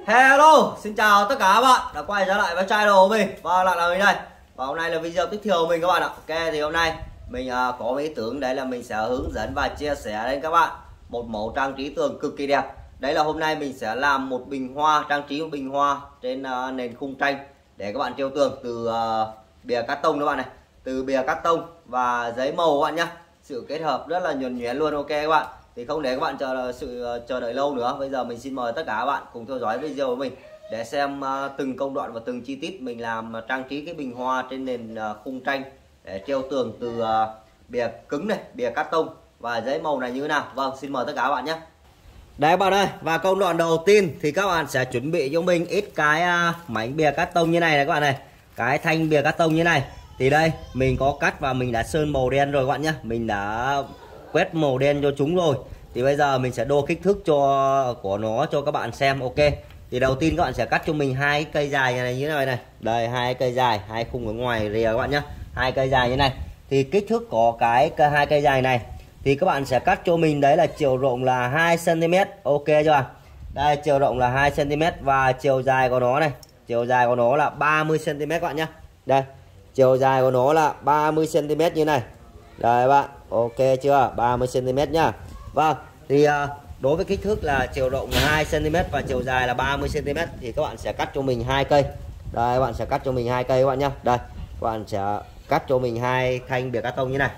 Hello, xin chào tất cả các bạn đã quay trở lại với channel của mình và lại là mình đây. Và hôm nay là video tiếp theo của mình các bạn ạ. Ok, thì hôm nay mình có ý tưởng đấy là mình sẽ hướng dẫn và chia sẻ đến các bạn một mẫu trang trí tường cực kỳ đẹp. Đấy là hôm nay mình sẽ làm một bình hoa, trang trí một bình hoa trên nền khung tranh để các bạn treo tường từ bìa cát tông các bạn này, từ bìa cát tông và giấy màu các bạn nhé. Sự kết hợp rất là nhuần nhuyễn luôn. Ok các bạn. Thì không để các bạn chờ đợi lâu nữa, bây giờ mình xin mời tất cả các bạn cùng theo dõi video của mình để xem từng công đoạn và từng chi tiết mình làm trang trí cái bình hoa trên nền khung tranh để treo tường từ bìa cứng này, bìa cát tông và giấy màu này như thế nào. Vâng, xin mời tất cả các bạn nhé. Đấy các bạn ơi, và công đoạn đầu tiên thì các bạn sẽ chuẩn bị cho mình ít cái mảnh bìa cát tông như này các bạn này, cái thanh bìa cát tông như này. Thì đây mình có cắt và mình đã sơn màu đen rồi các bạn nhé, mình đã quét màu đen cho chúng rồi. Thì bây giờ mình sẽ đo kích thước của nó cho các bạn xem. Ok, thì đầu tiên các bạn sẽ cắt cho mình hai cây dài này như thế này này. Đây, hai cây dài, hai khung ở ngoài rìa các bạn nhé, hai cây dài như này. Thì kích thước có hai cây dài này thì các bạn sẽ cắt cho mình đấy là chiều rộng là 2 cm. Ok chưa? Đây, chiều rộng là 2 cm và chiều dài của nó này, chiều dài của nó là 30 cm các bạn nhé. Đây, chiều dài của nó là 30 cm như này. Đây bạn, ok chưa? 30 cm nhá. Vâng, thì đối với kích thước là chiều rộng là 2 cm và chiều dài là 30 cm thì các bạn sẽ cắt cho mình hai cây. Đây, các bạn sẽ cắt cho mình hai cây các bạn nhá. Đây, các bạn sẽ cắt cho mình hai thanh bìa cát tông như này.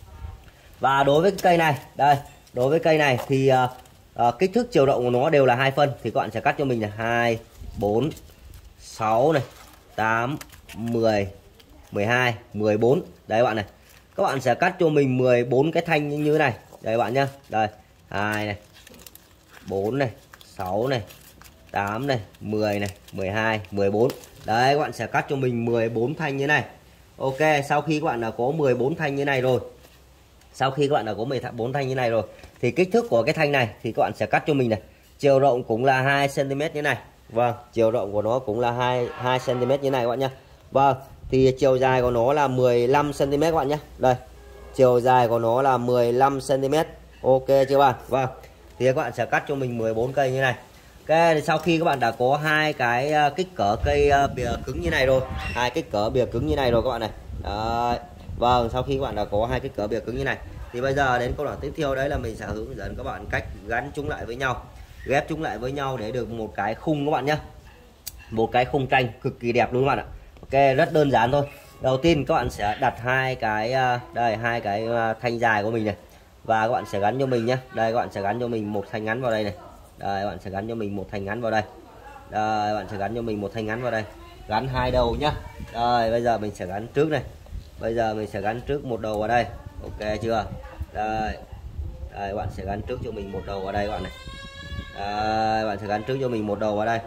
Và đối với cái cây này, đây, đối với cây này thì kích thước chiều rộng của nó đều là hai phân thì các bạn sẽ cắt cho mình là 2, 4, 6 này, 8, 10, 12, 14. Đấy các bạn này. Các bạn sẽ cắt cho mình 14 cái thanh như thế này. Đây các bạn nhá. Đây, 2 này, 4 này, 6 này, 8 này, 10 này, 12, 14. Đấy, các bạn sẽ cắt cho mình 14 thanh như này. Ok, sau khi các bạn đã có 14 thanh như này rồi, sau khi các bạn đã có 14 thanh như này rồi thì kích thước của cái thanh này thì các bạn sẽ cắt cho mình này, chiều rộng cũng là 2 cm như này. Vâng, chiều rộng của nó cũng là 2 cm như này các bạn nhé. Vâng, thì chiều dài của nó là 15 cm các bạn nhé. Đây, chiều dài của nó là 15 cm. Ok chưa bạn? Vâng, thì các bạn sẽ cắt cho mình 14 cây như này. Ok, thì sau khi các bạn đã có hai cái kích cỡ cây bìa cứng như này rồi, hai kích cỡ bìa cứng như này rồi các bạn này. Đấy. Vâng, sau khi các bạn đã có hai kích cỡ bìa cứng như này thì bây giờ đến câu đoạn tiếp theo đấy là mình sẽ hướng dẫn các bạn cách gắn chúng lại với nhau, ghép chúng lại với nhau để được một cái khung các bạn nhé, một cái khung tranh cực kỳ đẹp luôn các bạn ạ. Ok, rất đơn giản thôi. Đầu tiên các bạn sẽ đặt hai cái đây, hai cái thanh dài của mình này và các bạn sẽ gắn cho mình nhé. Đây, các bạn sẽ gắn cho mình một thanh ngắn vào đây này. Đây, các bạn sẽ gắn cho mình một thanh ngắn vào đây. Đây, các bạn sẽ gắn cho mình một thanh ngắn vào đây, gắn hai đầu nhá. Đây, bây giờ mình sẽ gắn trước này, bây giờ mình sẽ gắn trước một đầu vào đây. Ok chưa? Đây, đây, các bạn sẽ gắn trước cho mình một đầu vào đây các bạn này. Đây, các bạn sẽ gắn trước cho mình một đầu vào đây.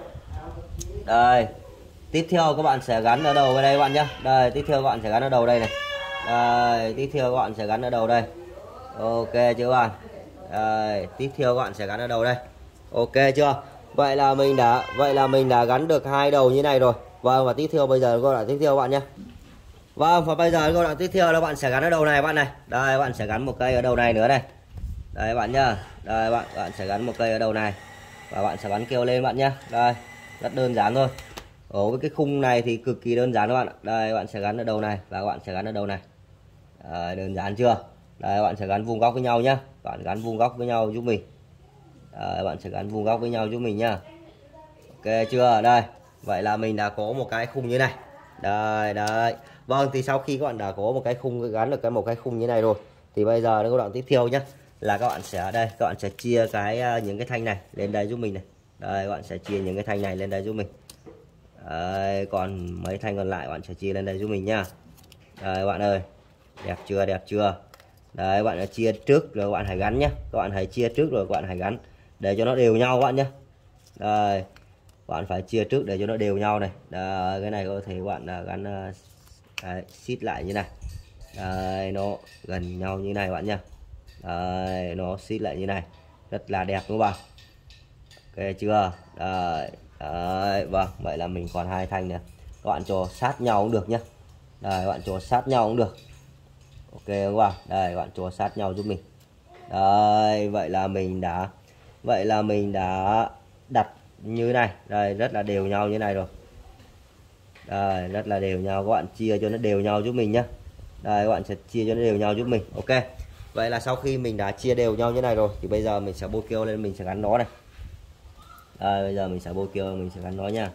Đây, tiếp theo các bạn sẽ gắn ở đầu vào đây các bạn nhé. Đây, tiếp theo các bạn sẽ gắn ở đầu đây này. Đây, tiếp theo các bạn sẽ gắn ở đầu đây. Ok chưa các bạn? Đây, tiếp theo các bạn sẽ gắn ở đầu đây. Ok chưa? Vậy là mình đã gắn được hai đầu như này rồi. Vâng, và tiếp theo bây giờ câu đoạn tiếp theo các bạn nhé. Vâng, và bây giờ câu đoạn tiếp theo là bạn sẽ gắn ở đầu này bạn này. Đây, bạn sẽ gắn một cây ở đầu này nữa đây. Đây bạn nhá. Đây bạn sẽ gắn một cây ở đầu này và bạn sẽ gắn keo lên bạn nhé. Đây, rất đơn giản thôi. Ở với cái khung này thì cực kỳ đơn giản các bạn ạ. Đây, bạn sẽ gắn ở đầu này và các bạn sẽ gắn ở đầu này. Đơn giản chưa? Đây, bạn sẽ gắn vuông góc với nhau nhá. Bạn gắn vuông góc với nhau giúp mình. Đây, bạn sẽ gắn vuông góc với nhau giúp mình nhá. Ok chưa? Đây, vậy là mình đã có một cái khung như này. Đây, đây. Vâng, thì sau khi các bạn đã có một cái khung, gắn được một cái khung như này rồi thì bây giờ đến đoạn tiếp theo nhé, là các bạn sẽ đây, các bạn sẽ chia những cái thanh này lên đây giúp mình này. Đây, các bạn sẽ chia những cái thanh này lên đây giúp mình. Đấy, còn mấy thanh còn lại bạn sẽ chia lên đây giúp mình nhá. Đây các bạn ơi, đẹp chưa, đẹp chưa? Đấy, bạn đã chia trước rồi các bạn hãy gắn nhé. Các bạn hãy chia trước rồi các bạn hãy gắn để cho nó đều nhau các bạn nhé. Đây, bạn phải chia trước để cho nó đều nhau này. Đây, cái này có thể các bạn gắn đấy, xít lại như này. Đây, nó gần nhau như này bạn nhé. Đây, nó xít lại như này, rất là đẹp đúng không bạn? Ok chưa? Đây, đấy, vâng, vậy là mình còn hai thanh nữa. Các bạn cho sát nhau cũng được nhé. Đây, các bạn cho sát nhau cũng được. Ok không bạn? Đây, các bạn cho sát nhau giúp mình. Đây, vậy là mình đã đặt như thế này. Đây, rất là đều nhau như thế này rồi. Đây, rất là đều nhau, các bạn chia cho nó đều nhau giúp mình nhé. Đây, các bạn sẽ chia cho nó đều nhau giúp mình. Ok, vậy là sau khi mình đã chia đều nhau như này rồi thì bây giờ mình sẽ bôi keo lên, mình sẽ gắn nó này. Đây, bây giờ mình sẽ bôi keo, mình sẽ gắn nó nha.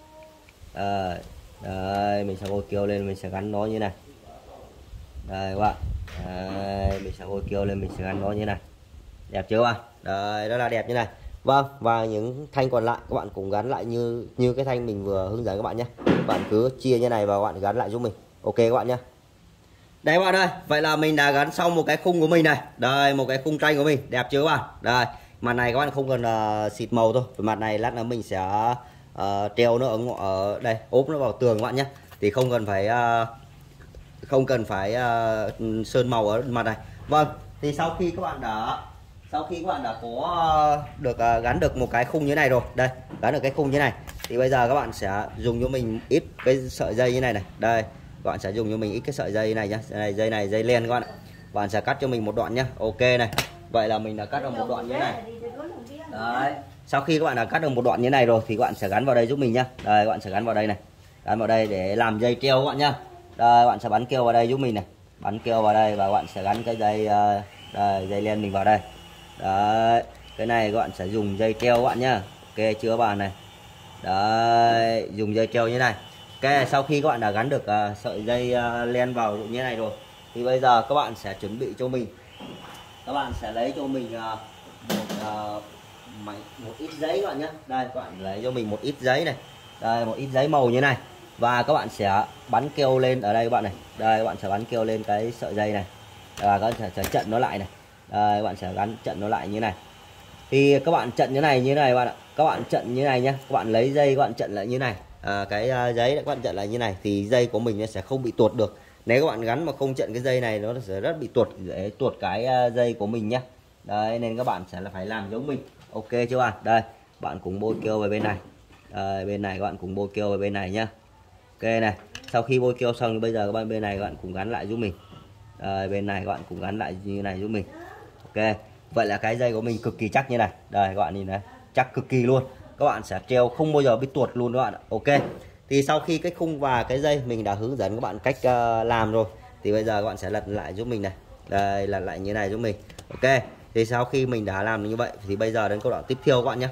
Đây, mình sẽ bôi keo lên, mình sẽ gắn nó như này. Đây các bạn, đây, mình sẽ bôi keo lên, mình sẽ gắn nó như này. Đẹp chưa bạn? Đây, rất là đẹp như này. Vâng, và những thanh còn lại các bạn cũng gắn lại như cái thanh mình vừa hướng dẫn các bạn nhé. Các bạn cứ chia như này và các bạn gắn lại giúp mình. Ok các bạn nhé. Đây các bạn ơi, vậy là mình đã gắn xong một cái khung của mình này. Đây, một cái khung tranh của mình, đẹp chưa các bạn? Đây, mặt này các bạn không cần xịt màu thôi. Mặt này lát nữa mình sẽ treo nó ở đây, ốp nó vào tường các bạn nhé. Thì không cần phải sơn màu ở mặt này. Vâng, thì sau khi các bạn đã có được gắn được một cái khung như này rồi, đây, gắn được cái khung như này thì bây giờ các bạn sẽ dùng cho mình ít cái sợi dây như này này. Đây, các bạn sẽ dùng cho mình ít cái sợi dây này nhá. Dây này dây len các bạn ạ. Bạn sẽ cắt cho mình một đoạn nhá. Ok này. Vậy là mình đã cắt được một đoạn như này. Đấy. Sau khi các bạn đã cắt được một đoạn như này rồi thì các bạn sẽ gắn vào đây giúp mình nhá. Đây, các bạn sẽ gắn vào đây này. Gắn vào đây để làm dây treo các bạn nhá. Đây, các bạn sẽ bắn keo vào đây giúp mình này. Bắn keo vào đây và các bạn sẽ gắn cái dây đây, dây len mình vào đây. Đấy, cái này các bạn sẽ dùng dây treo các bạn nhá. Ok chưa bạn này. Đấy, dùng dây treo như này. Ok, sau khi các bạn đã gắn được sợi dây len vào như này rồi thì bây giờ các bạn sẽ chuẩn bị cho mình, các bạn sẽ lấy cho mình một ít giấy các bạn nhé. Đây, các bạn lấy cho mình một ít giấy này. Đây, một ít giấy màu như này và các bạn sẽ bắn keo lên ở đây các bạn này. Đây, các bạn sẽ bắn keo lên cái sợi dây này và các bạn sẽ trận nó lại này. Đây, các bạn sẽ gắn trận nó lại như này. Thì các bạn trận như này bạn ạ. Các bạn trận như này nhé. Các bạn lấy dây các bạn trận lại như này. Cái giấy các bạn trận lại như này thì dây của mình nó sẽ không bị tuột được. Nếu các bạn gắn mà không trận cái dây này nó sẽ rất bị tuột, để tuột cái dây của mình nhé. Đấy, nên các bạn sẽ là phải làm giống mình. Ok chưa bạn? Đây, bạn cũng bôi keo về bên này. Đây, bên này các bạn cũng bôi keo về bên này nhá. Ok này. Sau khi bôi keo xong thì bây giờ các bạn bên này các bạn cũng gắn lại giúp mình. Đây, bên này các bạn cũng gắn lại như này giúp mình. Ok. Vậy là cái dây của mình cực kỳ chắc như này. Đây các bạn nhìn này, chắc cực kỳ luôn. Các bạn sẽ treo không bao giờ bị tuột luôn các bạn. Ok. Thì sau khi cái khung và cái dây mình đã hướng dẫn các bạn cách làm rồi thì bây giờ các bạn sẽ lật lại giúp mình này. Đây, lật lại như này giúp mình. Ok. Thì sau khi mình đã làm như vậy thì bây giờ đến câu đoạn tiếp theo các bạn nhé.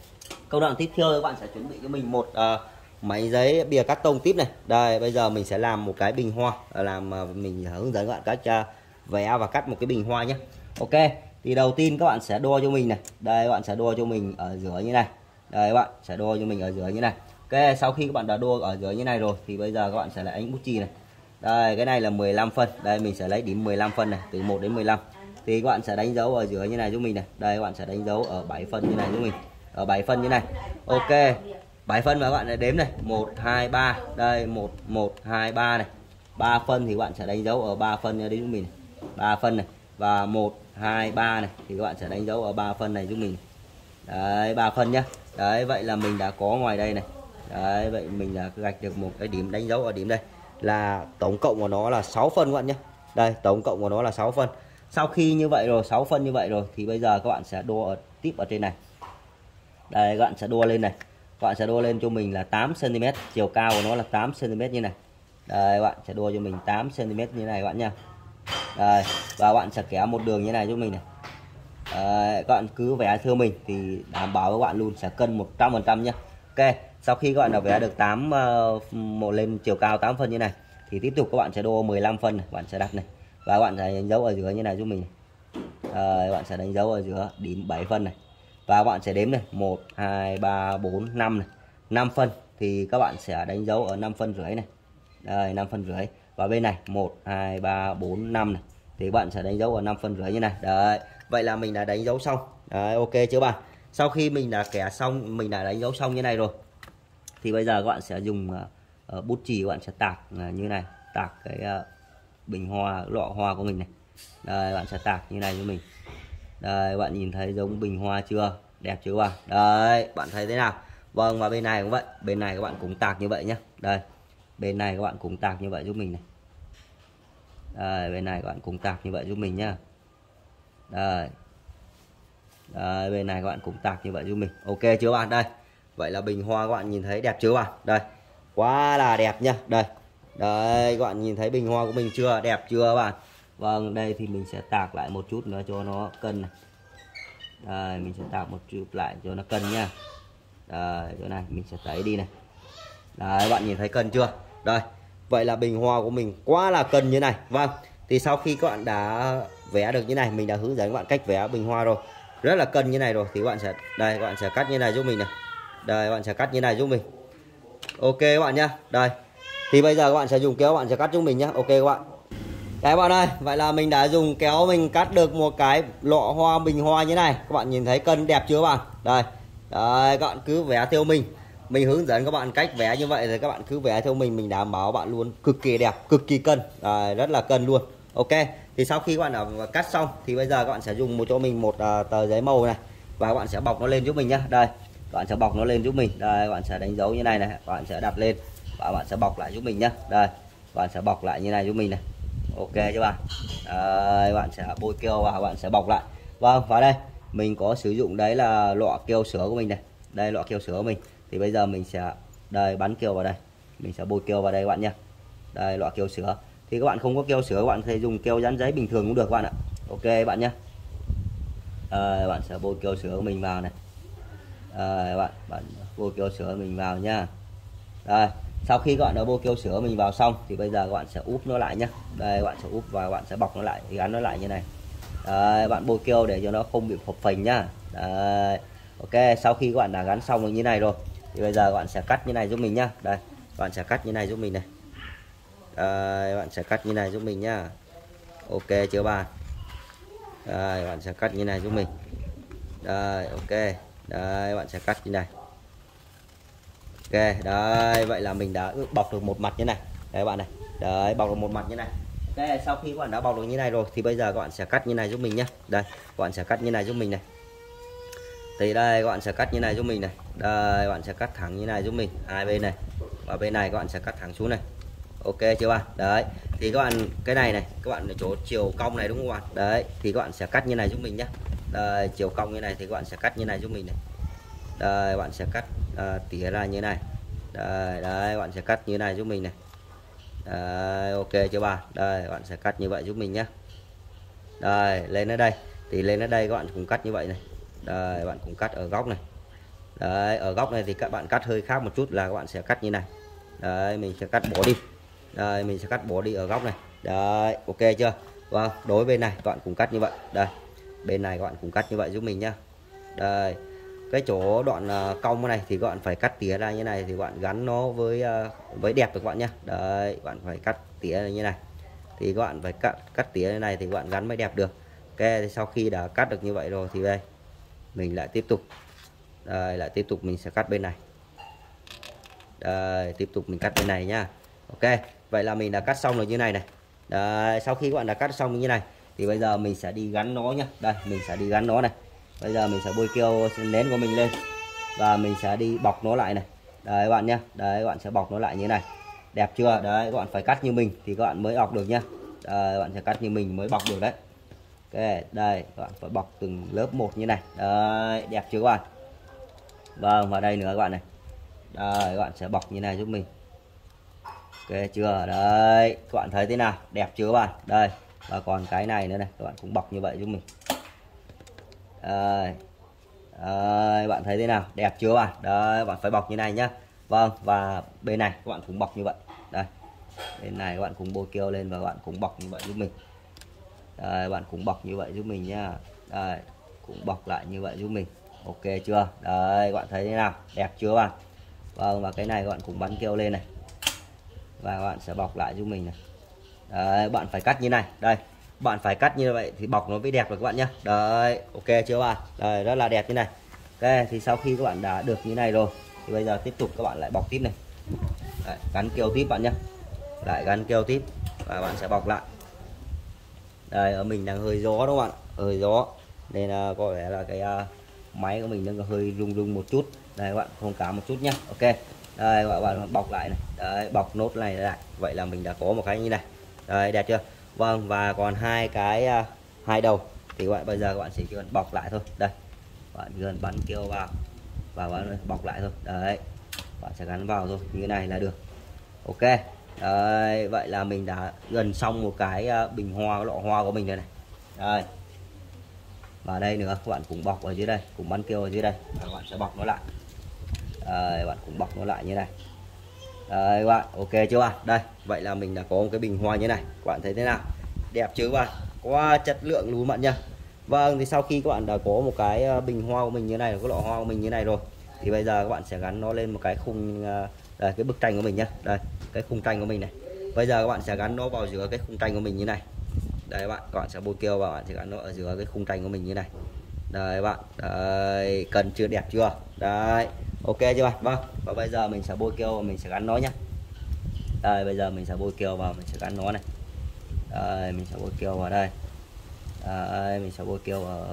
Câu đoạn tiếp theo các bạn sẽ chuẩn bị cho mình một máy giấy bìa cắt tông tiếp này. Đây, bây giờ mình sẽ làm một cái bình hoa, mình hướng dẫn các bạn cách vẽ và cắt một cái bình hoa nhé. Ok. Thì đầu tiên các bạn sẽ đo cho mình này. Đây, các bạn sẽ đo cho mình ở giữa như này. Đây, các bạn sẽ đo cho mình ở giữa như này. Ok, sau khi các bạn đã đo ở giữa như này rồi thì bây giờ các bạn sẽ lại đánh bút chì này. Đây, cái này là 15 phân. Đây, mình sẽ lấy điểm 15 phân này, từ 1 đến 15. Thì các bạn sẽ đánh dấu ở giữa như này giúp mình này. Đây, các bạn sẽ đánh dấu ở 7 phân như này giúp mình. Ở 7 phân như này. Ok. 7 phân và các bạn sẽ đếm này, 1 2 3. Đây, 1 1 2 3 này. 3 phân thì các bạn sẽ đánh dấu ở 3 phân đây giúp mình này. 3 phân này và 1 2 3 này thì các bạn sẽ đánh dấu ở 3 phân này giúp mình. Đấy, 3 phân nhá. Đấy, vậy là mình đã có ngoài đây này. Đấy, vậy mình đã gạch được một cái điểm đánh dấu ở điểm đây. Là tổng cộng của nó là 6 phân các bạn nhé. Đây, tổng cộng của nó là 6 phân. Sau khi như vậy rồi, 6 phân như vậy rồi thì bây giờ các bạn sẽ đo tiếp ở trên này. Đây, các bạn sẽ đo lên này. Các bạn sẽ đo lên cho mình là 8 cm, chiều cao của nó là 8 cm như này. Đây, các bạn sẽ đo cho mình 8 cm như này các bạn nha. Đây, và các bạn sẽ kéo một đường như này cho mình này. Đấy, các bạn cứ vẽ theo mình thì đảm bảo các bạn luôn sẽ cân 100% nhé. Ok, sau khi các bạn đã vẽ được 8 một lên chiều cao 8 phân như này thì tiếp tục các bạn sẽ đo 15 phân này, bạn sẽ đặt này và các bạn sẽ đánh dấu ở giữa như này giúp mình. Các bạn sẽ đánh dấu ở giữa điểm 7 phân này và các bạn sẽ đếm này, 1 2 3 4 5 này. 5 phân thì các bạn sẽ đánh dấu ở 5 phân rưỡi này. Đây, 5 phân rưỡi. Và bên này 1 2 3 4 5 này thì bạn sẽ đánh dấu ở 5 phân rưỡi như này. Đấy, vậy là mình đã đánh dấu xong. Đấy, ok chưa bạn? Sau khi mình đã kẻ xong, mình đã đánh dấu xong như này rồi thì bây giờ các bạn sẽ dùng bút chì, các bạn sẽ tạc như này, tạc cái bình hoa, lọ hoa của mình này. Đây, bạn sẽ tạc như này cho mình. Đây, bạn nhìn thấy giống bình hoa chưa? Đẹp chưa bạn? Đấy, bạn thấy thế nào? Vâng, và bên này cũng vậy. Bên này các bạn cũng tạc như vậy nhé. Đây, bên này các bạn cũng tạc như vậy giúp mình này. Đây, bên này các bạn cũng tạc như vậy giúp mình nhá. Đây. Đây, bên này các bạn cũng tạc như vậy giúp mình. Ok chưa bạn? Đây. vậy là bình hoa các bạn nhìn thấy đẹp chưa bạn? Đây, quá là đẹp nha. Đây, đây các bạn nhìn thấy bình hoa của mình chưa, đẹp chưa bạn? Vâng, đây thì mình sẽ tạc lại một chút nữa cho nó cân này. Đây, mình sẽ tạc một chút lại cho nó cân nha. Đây, chỗ này mình sẽ tẩy đi này. Đấy, bạn nhìn thấy cân chưa? Đây, vậy là bình hoa của mình quá là cân như này. Vâng, thì sau khi các bạn đã vẽ được như này, mình đã hướng dẫn các bạn cách vẽ bình hoa rồi, rất là cân như này rồi, thì các bạn sẽ đây, các bạn sẽ cắt như này giúp mình này. Đây, các bạn sẽ cắt như này giúp mình. Ok các bạn nhá. Đây, thì bây giờ các bạn sẽ dùng kéo, các bạn sẽ cắt giúp mình nhá. Ok các bạn. Đấy bạn ơi, vậy là mình đã dùng kéo mình cắt được một cái lọ hoa bình hoa như này. Các bạn nhìn thấy cân đẹp chưa bạn? Đây, đấy, các bạn cứ vẽ theo mình hướng dẫn các bạn cách vẽ như vậy, rồi các bạn cứ vẽ theo mình đảm bảo bạn luôn cực kỳ đẹp, cực kỳ cân, rất là cân luôn. Ok, thì sau khi các bạn đã cắt xong thì bây giờ các bạn sẽ dùng cho mình một tờ giấy màu này, và các bạn sẽ bọc nó lên giúp mình nhá. Đây, các bạn sẽ bọc nó lên giúp mình. Đây, các bạn sẽ đánh dấu như này này, các bạn sẽ đặt lên và các bạn sẽ bọc lại giúp mình nhá. Đây, các bạn sẽ bọc lại như này giúp mình này. Ok chưa bạn? Đấy, bạn sẽ bôi keo và bạn sẽ bọc lại. Vâng, và đây mình có sử dụng đấy là lọ keo sữa của mình này. Đây, lọ keo sữa của mình. Thì bây giờ mình sẽ đây bắn keo vào đây, mình sẽ bôi keo vào đây các bạn nhé. Đây, lọ keo sữa. Thì các bạn không có keo sữa, các bạn có thể dùng keo dán giấy bình thường cũng được các bạn ạ. Ok bạn nhé. Bạn sẽ bôi keo sữa của mình vào này. Bạn bôi keo sữa mình vào nha. Đây, sau khi các bạn đã bôi keo sữa mình vào xong thì bây giờ các bạn sẽ úp nó lại nhé. Đây, các bạn sẽ úp và các bạn sẽ bọc nó lại, gắn nó lại như này. Đấy, bạn bôi keo để cho nó không bị phập phình nhá. Đấy. Ok, sau khi các bạn đã gắn xong được như này rồi thì bây giờ các bạn sẽ cắt như này giúp mình nhá. Đây, các bạn sẽ cắt như này giúp mình này. Đây, bạn sẽ cắt như này giúp mình nhá. Ok chưa bạn? Đây, bạn sẽ cắt như này giúp mình. Đây, ok. Đây, bạn sẽ cắt như này. Ok, đấy, vậy là mình đã bọc được một mặt như này. Đấy bạn này. Đấy, bọc được một mặt như này. Ok, sau khi các bạn đã bọc được như này rồi thì bây giờ các bạn sẽ cắt như này giúp mình nhé. Đây, các bạn sẽ cắt như này giúp mình này. Thì đây các bạn sẽ cắt như này giúp mình này. Đây, các bạn sẽ cắt thẳng như này giúp mình, hai bên này. Và bên này các bạn sẽ cắt thẳng xuống này. Ok chưa bạn? Đấy, thì các bạn cái này này, các bạn ở chỗ chiều cong này đúng không bạn? Đấy, thì các bạn sẽ cắt như này giúp mình nhé. Đây, chiều cong như này thì các bạn sẽ cắt như này giúp mình này. Đây, bạn sẽ cắt tỉa ra như này. Đây, đấy, bạn sẽ cắt như này giúp mình này. Đấy, ok chưa bạn? Đây, bạn sẽ cắt như vậy giúp mình nhé. Đây, lên ở đây thì lên ở đây các bạn cũng cắt như vậy này. Đây, bạn cũng cắt ở góc này. Đấy, ở góc này thì các bạn cắt hơi khác một chút là các bạn sẽ cắt như này. Đấy, mình sẽ cắt bỏ đi. Đây, mình sẽ cắt bỏ đi ở góc này. Đấy, ok chưa? Vâng, đối bên này các bạn cũng cắt như vậy. Đây, bên này các bạn cũng cắt như vậy giúp mình nhá. Đây, cái chỗ đoạn cong này thì các bạn phải cắt tỉa ra như này thì các bạn gắn nó với đẹp được các bạn nhé. Đấy, bạn phải cắt tỉa như này thì các bạn phải cắt tỉa như này thì các bạn gắn mới đẹp được. Ok, thì sau khi đã cắt được như vậy rồi thì đây mình lại tiếp tục. Đây, lại tiếp tục mình sẽ cắt bên này. Đây, tiếp tục mình cắt bên này nhá. Ok, vậy là mình đã cắt xong rồi như này này. Đấy, sau khi các bạn đã cắt xong như này thì bây giờ mình sẽ đi gắn nó nhá. Đây, mình sẽ đi gắn nó này. Bây giờ mình sẽ bôi keo nến của mình lên và mình sẽ đi bọc nó lại này. Đấy các bạn nhá. Đấy, các bạn sẽ bọc nó lại như này. Đẹp chưa? Đấy, các bạn phải cắt như mình thì các bạn mới bọc được nhá. Đấy, các bạn sẽ cắt như mình mới bọc được đấy. Ok, đây các bạn phải bọc từng lớp một như này. Đấy, đẹp chưa các bạn? Vâng, và đây nữa các bạn này. Đây, các bạn sẽ bọc như này giúp mình. Ok chưa? Đấy, các bạn thấy thế nào? Đẹp chưa các bạn? Đây, và còn cái này nữa này, các bạn cũng bọc như vậy giúp mình. Đây. Đấy, bạn thấy thế nào? Đẹp chưa bạn? Đấy, bạn phải bọc như này nhá. Vâng, và bên này các bạn cũng bọc như vậy. Đây. Bên này các bạn cũng bôi keo lên và các bạn cũng bọc như vậy giúp mình. Đây, bạn cũng bọc như vậy giúp mình nhá. Đây, cũng bọc lại như vậy giúp mình. Ok chưa? Đấy, các bạn thấy thế nào? Đẹp chưa bạn? Vâng, và cái này các bạn cũng bắn keo lên này. Và các bạn sẽ bọc lại giúp mình này. Đấy, bạn phải cắt như này. Đây, bạn phải cắt như vậy thì bọc nó mới đẹp được các bạn nhé. Đấy, ok chưa bạn? Đây, rất là đẹp như này. Ok, thì sau khi các bạn đã được như này rồi thì bây giờ tiếp tục các bạn lại bọc tiếp này. Đấy, gắn keo tiếp bạn nhé. Lại gắn keo tiếp và bạn sẽ bọc lại. Đây, ở mình đang hơi gió đúng không bạn? Hơi gió nên có vẻ là cái máy của mình đang hơi rung rung một chút. Đây các bạn thông cảm một chút nhé. Ok, đây các bạn bọc lại này. Đấy, bọc nốt này lại. Vậy là mình đã có một cái như này. Đây, đẹp chưa? Vâng, và còn hai cái hai đầu thì các bạn bây giờ các bạn chỉ cần bọc lại thôi. Đây, bạn chỉ cần bắn keo vào vào đây, bọc lại thôi. Đấy, bạn sẽ gắn vào thôi, như thế này là được. Ok. Đấy, vậy là mình đã gần xong một cái bình hoa, cái lọ hoa của mình đây này. Đây, và đây nữa các bạn cũng bọc ở dưới đây, cũng băng keo ở dưới đây, và các bạn sẽ bọc nó lại. Đây, bạn cũng bọc nó lại như này. Đây các bạn, ok chưa bạn? Đây, vậy là mình đã có một cái bình hoa như này. Các bạn thấy thế nào? Đẹp chứ các bạn? Quá chất lượng luôn bạn nha. Vâng, thì sau khi các bạn đã có một cái bình hoa của mình như này, cái lọ hoa của mình như này rồi, thì bây giờ các bạn sẽ gắn nó lên một cái khung, đây, cái bức tranh của mình nhá. Đây, cái khung tranh của mình này. Bây giờ các bạn sẽ gắn nó vào giữa cái khung tranh của mình như này. Đây các bạn sẽ bôi keo vào, bạn sẽ gắn nó ở giữa cái khung tranh của mình như này. Đây bạn, đây, cần chưa, đẹp chưa? Đấy, ok chưa bạn? Vâng, và bây giờ mình sẽ bôi keo và mình sẽ gắn nó nhá. Đây, bây giờ mình sẽ bôi keo vào, mình sẽ gắn nó này. Đây, mình sẽ bôi keo vào đây. Đây, mình sẽ bôi keo ở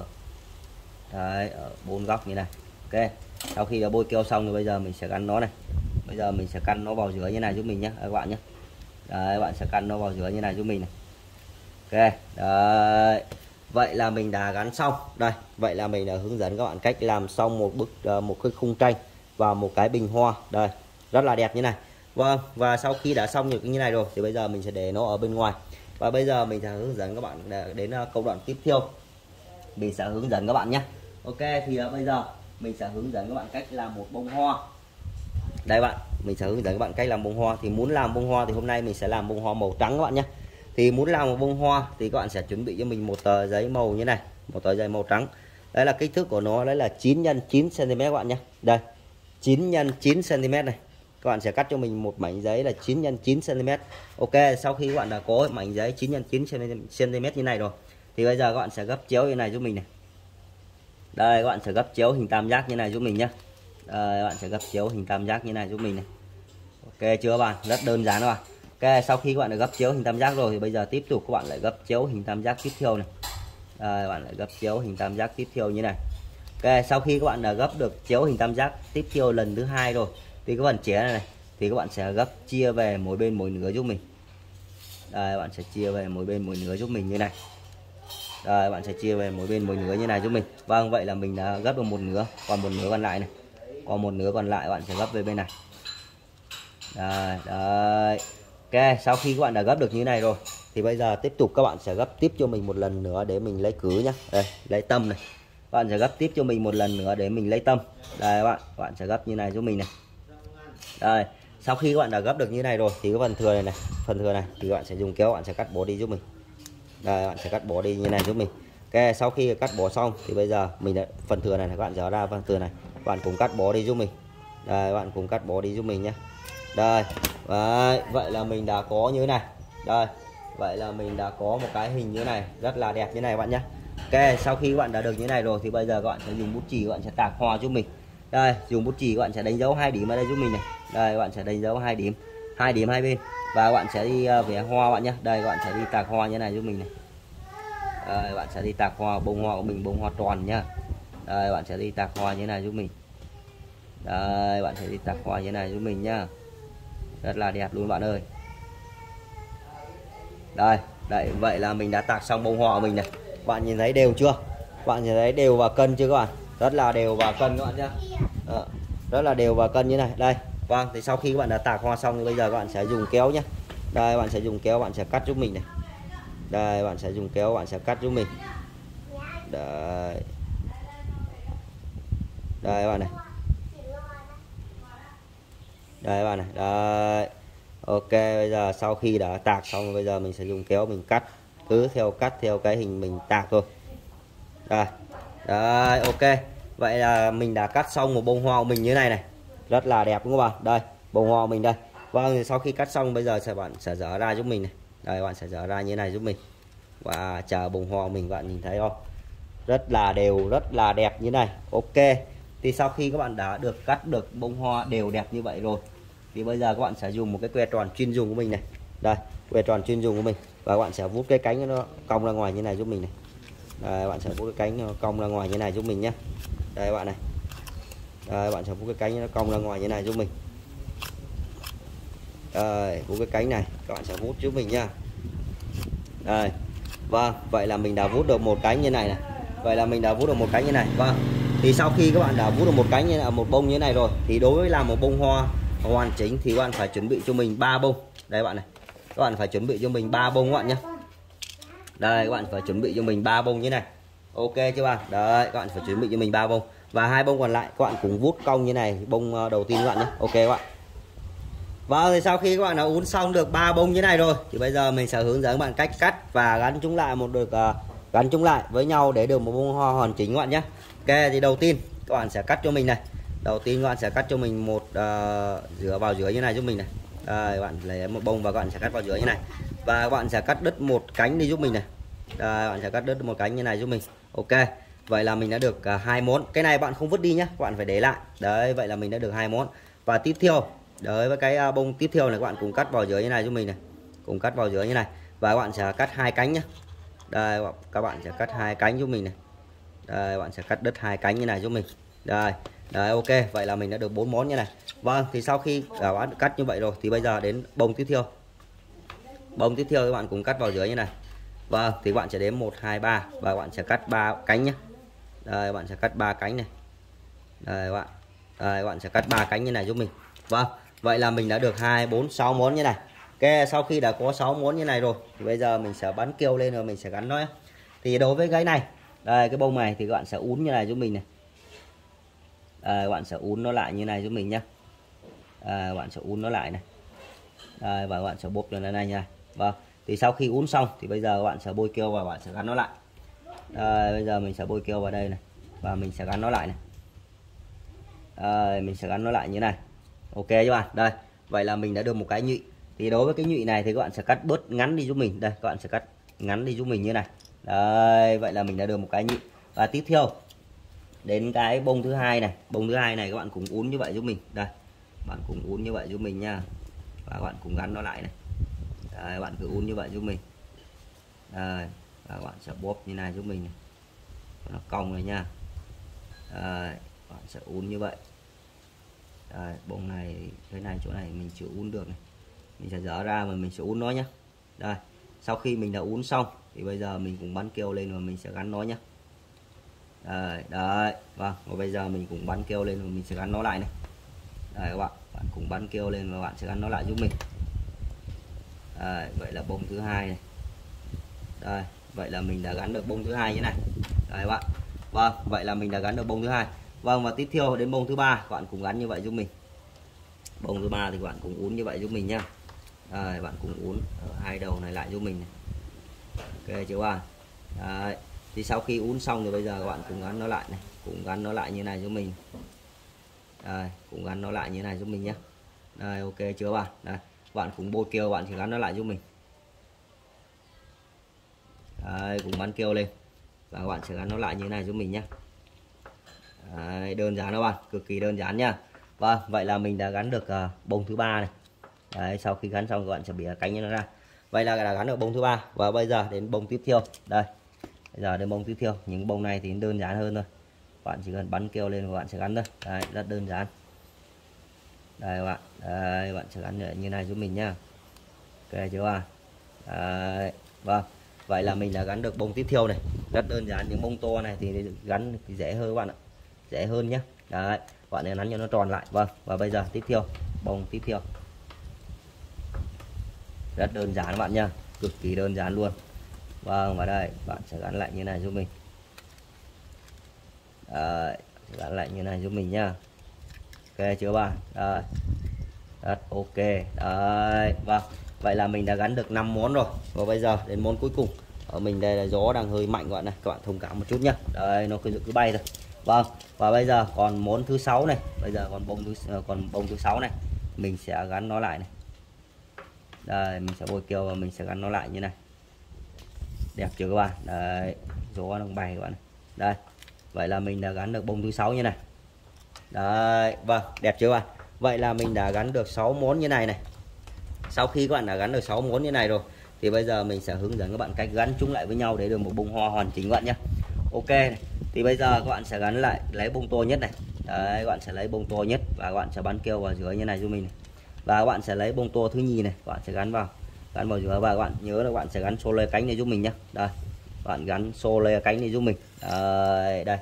đấy, ở 4 góc như này. Ok, sau khi đã bôi keo xong rồi bây giờ mình sẽ gắn nó này. Bây giờ mình sẽ căn nó vào giữa như này giúp mình nhé các bạn nhé. Đấy, bạn sẽ căn nó vào giữa như này giúp mình này. Ok, đấy, vậy là mình đã gắn xong. Đây, vậy là mình đã hướng dẫn các bạn cách làm xong một cái khung tranh và một cái bình hoa. Đây, rất là đẹp như này. Vâng, và sau khi đã xong được như này rồi thì bây giờ mình sẽ để nó ở bên ngoài. Và bây giờ mình sẽ hướng dẫn các bạn đến công đoạn tiếp theo. Mình sẽ hướng dẫn các bạn nhé. Ok, thì bây giờ mình sẽ hướng dẫn các bạn cách làm một bông hoa. Đây bạn, mình sẽ hướng dẫn các bạn cách làm bông hoa. Thì muốn làm bông hoa thì hôm nay mình sẽ làm bông hoa màu trắng các bạn nhé. Thì muốn làm một bông hoa thì các bạn sẽ chuẩn bị cho mình một tờ giấy màu như này, một tờ giấy màu trắng. Đây là kích thước của nó, đấy là 9 x 9 cm các bạn nhé. Đây, 9 x 9 cm này. Các bạn sẽ cắt cho mình một mảnh giấy là 9 x 9 cm. Ok, sau khi các bạn đã có mảnh giấy 9 x 9 cm như này rồi thì bây giờ các bạn sẽ gấp chéo như này giúp mình này. Đây, các bạn sẽ gấp chéo hình tam giác như này giúp mình nhé. Đây, các bạn sẽ gấp chéo hình tam giác như này giúp mình này. Ok chưa các bạn? Rất đơn giản các bạn. Ok, sau khi các bạn đã gấp chéo hình tam giác rồi thì bây giờ tiếp tục các bạn lại gấp chéo hình tam giác tiếp theo này. Đây, các bạn lại gấp chéo hình tam giác tiếp theo như này. Ok, sau khi các bạn đã gấp được chéo hình tam giác tiếp theo lần thứ hai rồi thì cái phần ché này thì các bạn sẽ gấp chia về mỗi bên mỗi nửa giúp mình. Đây, các bạn sẽ chia về mỗi bên mỗi nửa giúp mình như này. Đây, bạn sẽ chia về mỗi bên mỗi nửa như này giúp mình. Vâng, vậy là mình đã gấp được một nửa, còn một nửa còn lại này. Còn một nửa còn lại bạn sẽ gấp về bên này. Đây, đây. Ok, sau khi các bạn đã gấp được như này rồi thì bây giờ tiếp tục các bạn sẽ gấp tiếp cho mình một lần nữa để mình lấy cử nhá. Đây, lấy tâm này. Bạn sẽ gấp tiếp cho mình một lần nữa để mình lấy tâm. Đây bạn sẽ gấp như này giúp mình này. Đây, sau khi các bạn đã gấp được như này rồi thì cái phần thừa này phần thừa này thì bạn sẽ dùng kéo, bạn sẽ cắt bỏ đi giúp mình. Đây, bạn sẽ cắt bỏ đi như này giúp mình. Ok, sau khi cắt bỏ xong thì bây giờ mình đã, phần thừa này các bạn dỡ ra, phần thừa này bạn cũng cắt bỏ đi giúp mình. Đây, bạn cũng cắt bỏ đi giúp mình nhé. Đây, đấy, vậy là mình đã có như thế này. Đây, vậy là mình đã có một cái hình như thế này, rất là đẹp như này bạn nhé. Ok, sau khi các bạn đã được như này rồi thì bây giờ các bạn sẽ dùng bút chì, các bạn sẽ tạc hoa giúp mình. Đây, dùng bút chì các bạn sẽ đánh dấu 2 điểm ở đây giúp mình này. Đây, các bạn sẽ đánh dấu 2 điểm hai bên, và các bạn sẽ đi vẽ hoa bạn nhé. Đây, các bạn sẽ đi tạc hoa như này giúp mình này. Đây, bạn sẽ đi tạc hoa, bông hoa của mình bông hoa tròn nhá. Đây, bạn sẽ đi tạc hoa như này giúp mình. Đây, bạn sẽ đi tạc hoa như này giúp mình nhá. Rất là đẹp luôn bạn ơi. Đây, vậy là mình đã tạc xong bông hoa của mình này. Bạn nhìn thấy đều chưa? Bạn nhìn thấy đều và cân chưa các bạn? Rất là đều và cân các bạn nhé. Rất là đều và cân như này. Đây, vâng, thì sau khi các bạn đã tạc hoa xong thì bây giờ các bạn sẽ dùng kéo nhé. Đây, bạn sẽ dùng kéo, bạn sẽ cắt giúp mình này. Đây, bạn sẽ dùng kéo, bạn sẽ cắt giúp mình. Đây, đây các bạn này. Đây các bạn này. Đây. Ok, bây giờ sau khi đã tạc xong bây giờ mình sẽ dùng kéo mình cắt, cứ cắt theo cái hình mình tạc thôi. Đây. Đây, ok. Vậy là mình đã cắt xong một bông hoa của mình như này này. Rất là đẹp đúng không bạn? Đây, bông hoa của mình đây. Vâng, thì sau khi cắt xong bây giờ bạn sẽ dỡ ra giúp mình này. Đây, bạn sẽ dỡ ra như này giúp mình. Và chờ bông hoa của mình, bạn nhìn thấy không? Rất là đều, rất là đẹp như này. Ok. Thì sau khi các bạn đã được cắt được bông hoa đều đẹp như vậy rồi thì bây giờ các bạn sẽ dùng một cái que tròn chuyên dùng của mình này. Đây, que tròn chuyên dùng của mình, và các bạn sẽ vuốt cái cánh nó cong ra ngoài như này giúp mình này. Đây, bạn sẽ vuốt cái cánh nó cong ra ngoài như này giúp mình nhé. Đây bạn này. Đây, bạn sẽ vuốt cái cánh nó cong ra ngoài như này giúp mình. Đây, vuốt cái cánh này các bạn sẽ vuốt giúp mình nha. Đây. Vâng, vậy là mình đã vuốt được một cánh như này này. Vậy là mình đã vuốt được một cánh như này. Vâng. Thì sau khi các bạn đã vút được một cánh như là một bông như thế này rồi, thì đối với làm một bông hoa hoàn chỉnh thì các bạn phải chuẩn bị cho mình 3 bông. Đây bạn này, các bạn phải chuẩn bị cho mình 3 bông các bạn nhé. Đây các bạn phải chuẩn bị cho mình 3 bông như này. Ok chưa bạn? Đấy, các bạn phải chuẩn bị cho mình 3 bông và 2 bông còn lại các bạn cùng vút cong như này, bông đầu tiên các bạn nhé. Ok các bạn. Và thì sau khi các bạn đã uốn xong được 3 bông như này rồi thì bây giờ mình sẽ hướng dẫn các bạn cách cắt và gắn chúng lại gắn chúng lại với nhau để được một bông hoa hoàn chỉnh các bạn nhé. Ok, thì đầu tiên các bạn sẽ cắt cho mình này. Đầu tiên các bạn sẽ cắt cho mình một giữa vào giữa như này giúp mình này. Đây, các bạn lấy một bông và các bạn sẽ cắt vào giữa như này. Và các bạn sẽ cắt đứt một cánh đi giúp mình này. Đây, các bạn sẽ cắt đứt một cánh như này giúp mình. Ok. Vậy là mình đã được 2 món. Cái này bạn không vứt đi nhé, các bạn phải để lại. Đấy, vậy là mình đã được 2 món. Và tiếp theo, đấy với cái bông tiếp theo này các bạn cùng cắt vào giữa như này giúp mình này. Cùng cắt vào giữa như này. Và các bạn sẽ cắt 2 cánh nhé. Đây, các bạn sẽ cắt 2 cánh giúp mình này. Đây, các bạn sẽ cắt đứt 2 cánh như này giúp mình. Đây, đấy ok, vậy là mình đã được 4 món như này. Vâng, thì sau khi các bạn cắt như vậy rồi thì bây giờ đến bông tiếp theo. Bông tiếp theo các bạn cùng cắt vào dưới như này. Vâng, thì các bạn sẽ đếm 1 2 3 và các bạn sẽ cắt 3 cánh nhé. Đây, các bạn sẽ cắt 3 cánh này. Đây các bạn. Đây, các bạn sẽ cắt 3 cánh như này giúp mình. Vâng, vậy là mình đã được 2 4 6 món như này. Ok, sau khi đã có 6 món như này rồi thì bây giờ mình sẽ bắn keo lên rồi mình sẽ gắn nó nhé. Thì đối với cái này, đây cái bông này thì các bạn sẽ uốn như này giúp mình này. Đây, các bạn sẽ uốn nó lại như này giúp mình nhé. Các bạn sẽ uốn nó lại này. Đây, và các bạn sẽ bóp lên này nha. Vâng, thì sau khi uốn xong thì bây giờ các bạn sẽ bôi keo và bạn sẽ gắn nó lại. Đây, bây giờ mình sẽ bôi keo vào đây này và mình sẽ gắn nó lại này. Đây, mình sẽ gắn nó lại như này. Ok các bạn. Đây, vậy là mình đã được một cái nhụy. Thì đối với cái nhụy này thì các bạn sẽ cắt bớt ngắn đi giúp mình. Đây, các bạn sẽ cắt ngắn đi giúp mình như này. Đây, vậy là mình đã được một cái nhụy. Và tiếp theo đến cái bông thứ hai này. Bông thứ hai này các bạn cùng uốn như vậy giúp mình. Đây, bạn cùng uốn như vậy giúp mình nha. Và các bạn cùng gắn nó lại này. Đây, các bạn cứ uốn như vậy giúp mình. Đây, và các bạn sẽ bóp như này giúp mình này. Nó cong này nha. Đây, bạn sẽ uốn như vậy. Đây, bông này cái này chỗ này mình chưa uốn được này, mình sẽ dỡ ra mà mình sẽ uốn nó nhé. Đây, sau khi mình đã uốn xong thì bây giờ mình cũng bắn keo lên và mình sẽ gắn nó nhé. Đây, đấy, vâng, và bây giờ mình cũng bắn keo lên và mình sẽ gắn nó lại này. Đây các bạn, bạn cùng bắn keo lên và bạn sẽ gắn nó lại giúp mình. Đây, vậy là bông thứ hai này. Đây, vậy là mình đã gắn được bông thứ hai như này. Đây các bạn. Vâng, vậy là mình đã gắn được bông thứ hai. Vâng, và tiếp theo đến bông thứ ba, các bạn cùng gắn như vậy giúp mình. Bông thứ ba thì các bạn cùng uốn như vậy giúp mình nhá. Đây, bạn cùng uốn ở hai đầu này lại giúp mình này. Ok chưa bạn? Đấy. Thì sau khi uốn xong thì bây giờ các bạn cùng gắn nó lại này, cùng gắn nó lại như này giúp mình. Đây, cùng gắn nó lại như này giúp mình nhé. Đây, ok chưa bạn? Đây, bạn cùng bôi keo, bạn chỉ gắn nó lại giúp mình. Đây, cùng bắn keo lên và các bạn sẽ gắn nó lại như này giúp mình nhé. Đấy, đơn giản các bạn, cực kỳ đơn giản nha. Vâng, vậy là mình đã gắn được bông thứ ba này. Đấy, sau khi gắn xong các bạn sẽ bỉa cánh nó ra. Vậy là đã gắn được bông thứ ba và bây giờ đến bông tiếp theo. Đây, bây giờ đến bông tiếp theo. Những bông này thì đơn giản hơn thôi. Bạn chỉ cần bắn keo lên và bạn sẽ gắn thôi. Đấy, rất đơn giản. Đây các bạn, đây, bạn sẽ gắn như này giúp mình nhá. Ok chưa bạn? Đấy, vâng. Vậy là mình đã gắn được bông tiếp theo này. Rất đơn giản, những bông to này thì gắn thì dễ hơn các bạn ạ. Dễ hơn nhé. Đấy, bạn nên gắn cho nó tròn lại. Vâng, và bây giờ tiếp theo, bông tiếp theo. Rất đơn giản các bạn nha, cực kỳ đơn giản luôn. Vâng, và đây bạn sẽ gắn lại như này giúp mình. Đấy, gắn lại như này giúp mình nhá. Ok chưa bạn? Đây, rất ok. Đấy, vâng, vậy là mình đã gắn được 5 món rồi. Và bây giờ đến món cuối cùng. Ở mình đây là gió đang hơi mạnh các bạn này, các bạn thông cảm một chút nhá. Đây, nó cứ bay thôi. Vâng, và bây giờ còn món thứ 6 này, bây giờ còn bông thứ 6 này, mình sẽ gắn nó lại này. Đây, mình sẽ bôi keo và mình sẽ gắn nó lại như này. Đẹp chưa các bạn? Đấy, gió đang bay các bạn này. Đây, vậy là mình đã gắn được bông thứ 6 như này. Đấy, vâng, đẹp chưa các bạn? Vậy là mình đã gắn được 6 món như này này. Sau khi các bạn đã gắn được 6 món như này rồi thì bây giờ mình sẽ hướng dẫn các bạn cách gắn chúng lại với nhau để được một bông hoa hoàn chỉnh các bạn nhé. Ok này. Thì bây giờ các bạn sẽ gắn lại, lấy bông to nhất này. Đấy, các bạn sẽ lấy bông to nhất và các bạn sẽ bắn keo vào dưới như này cho mình này. Và các bạn sẽ lấy bông to thứ nhì này, các bạn sẽ gắn vào dưới và các bạn nhớ là các bạn sẽ gắn xô lê cánh này giúp mình nhé. Đây, các bạn gắn xô lê cánh này giúp mình. Đây, các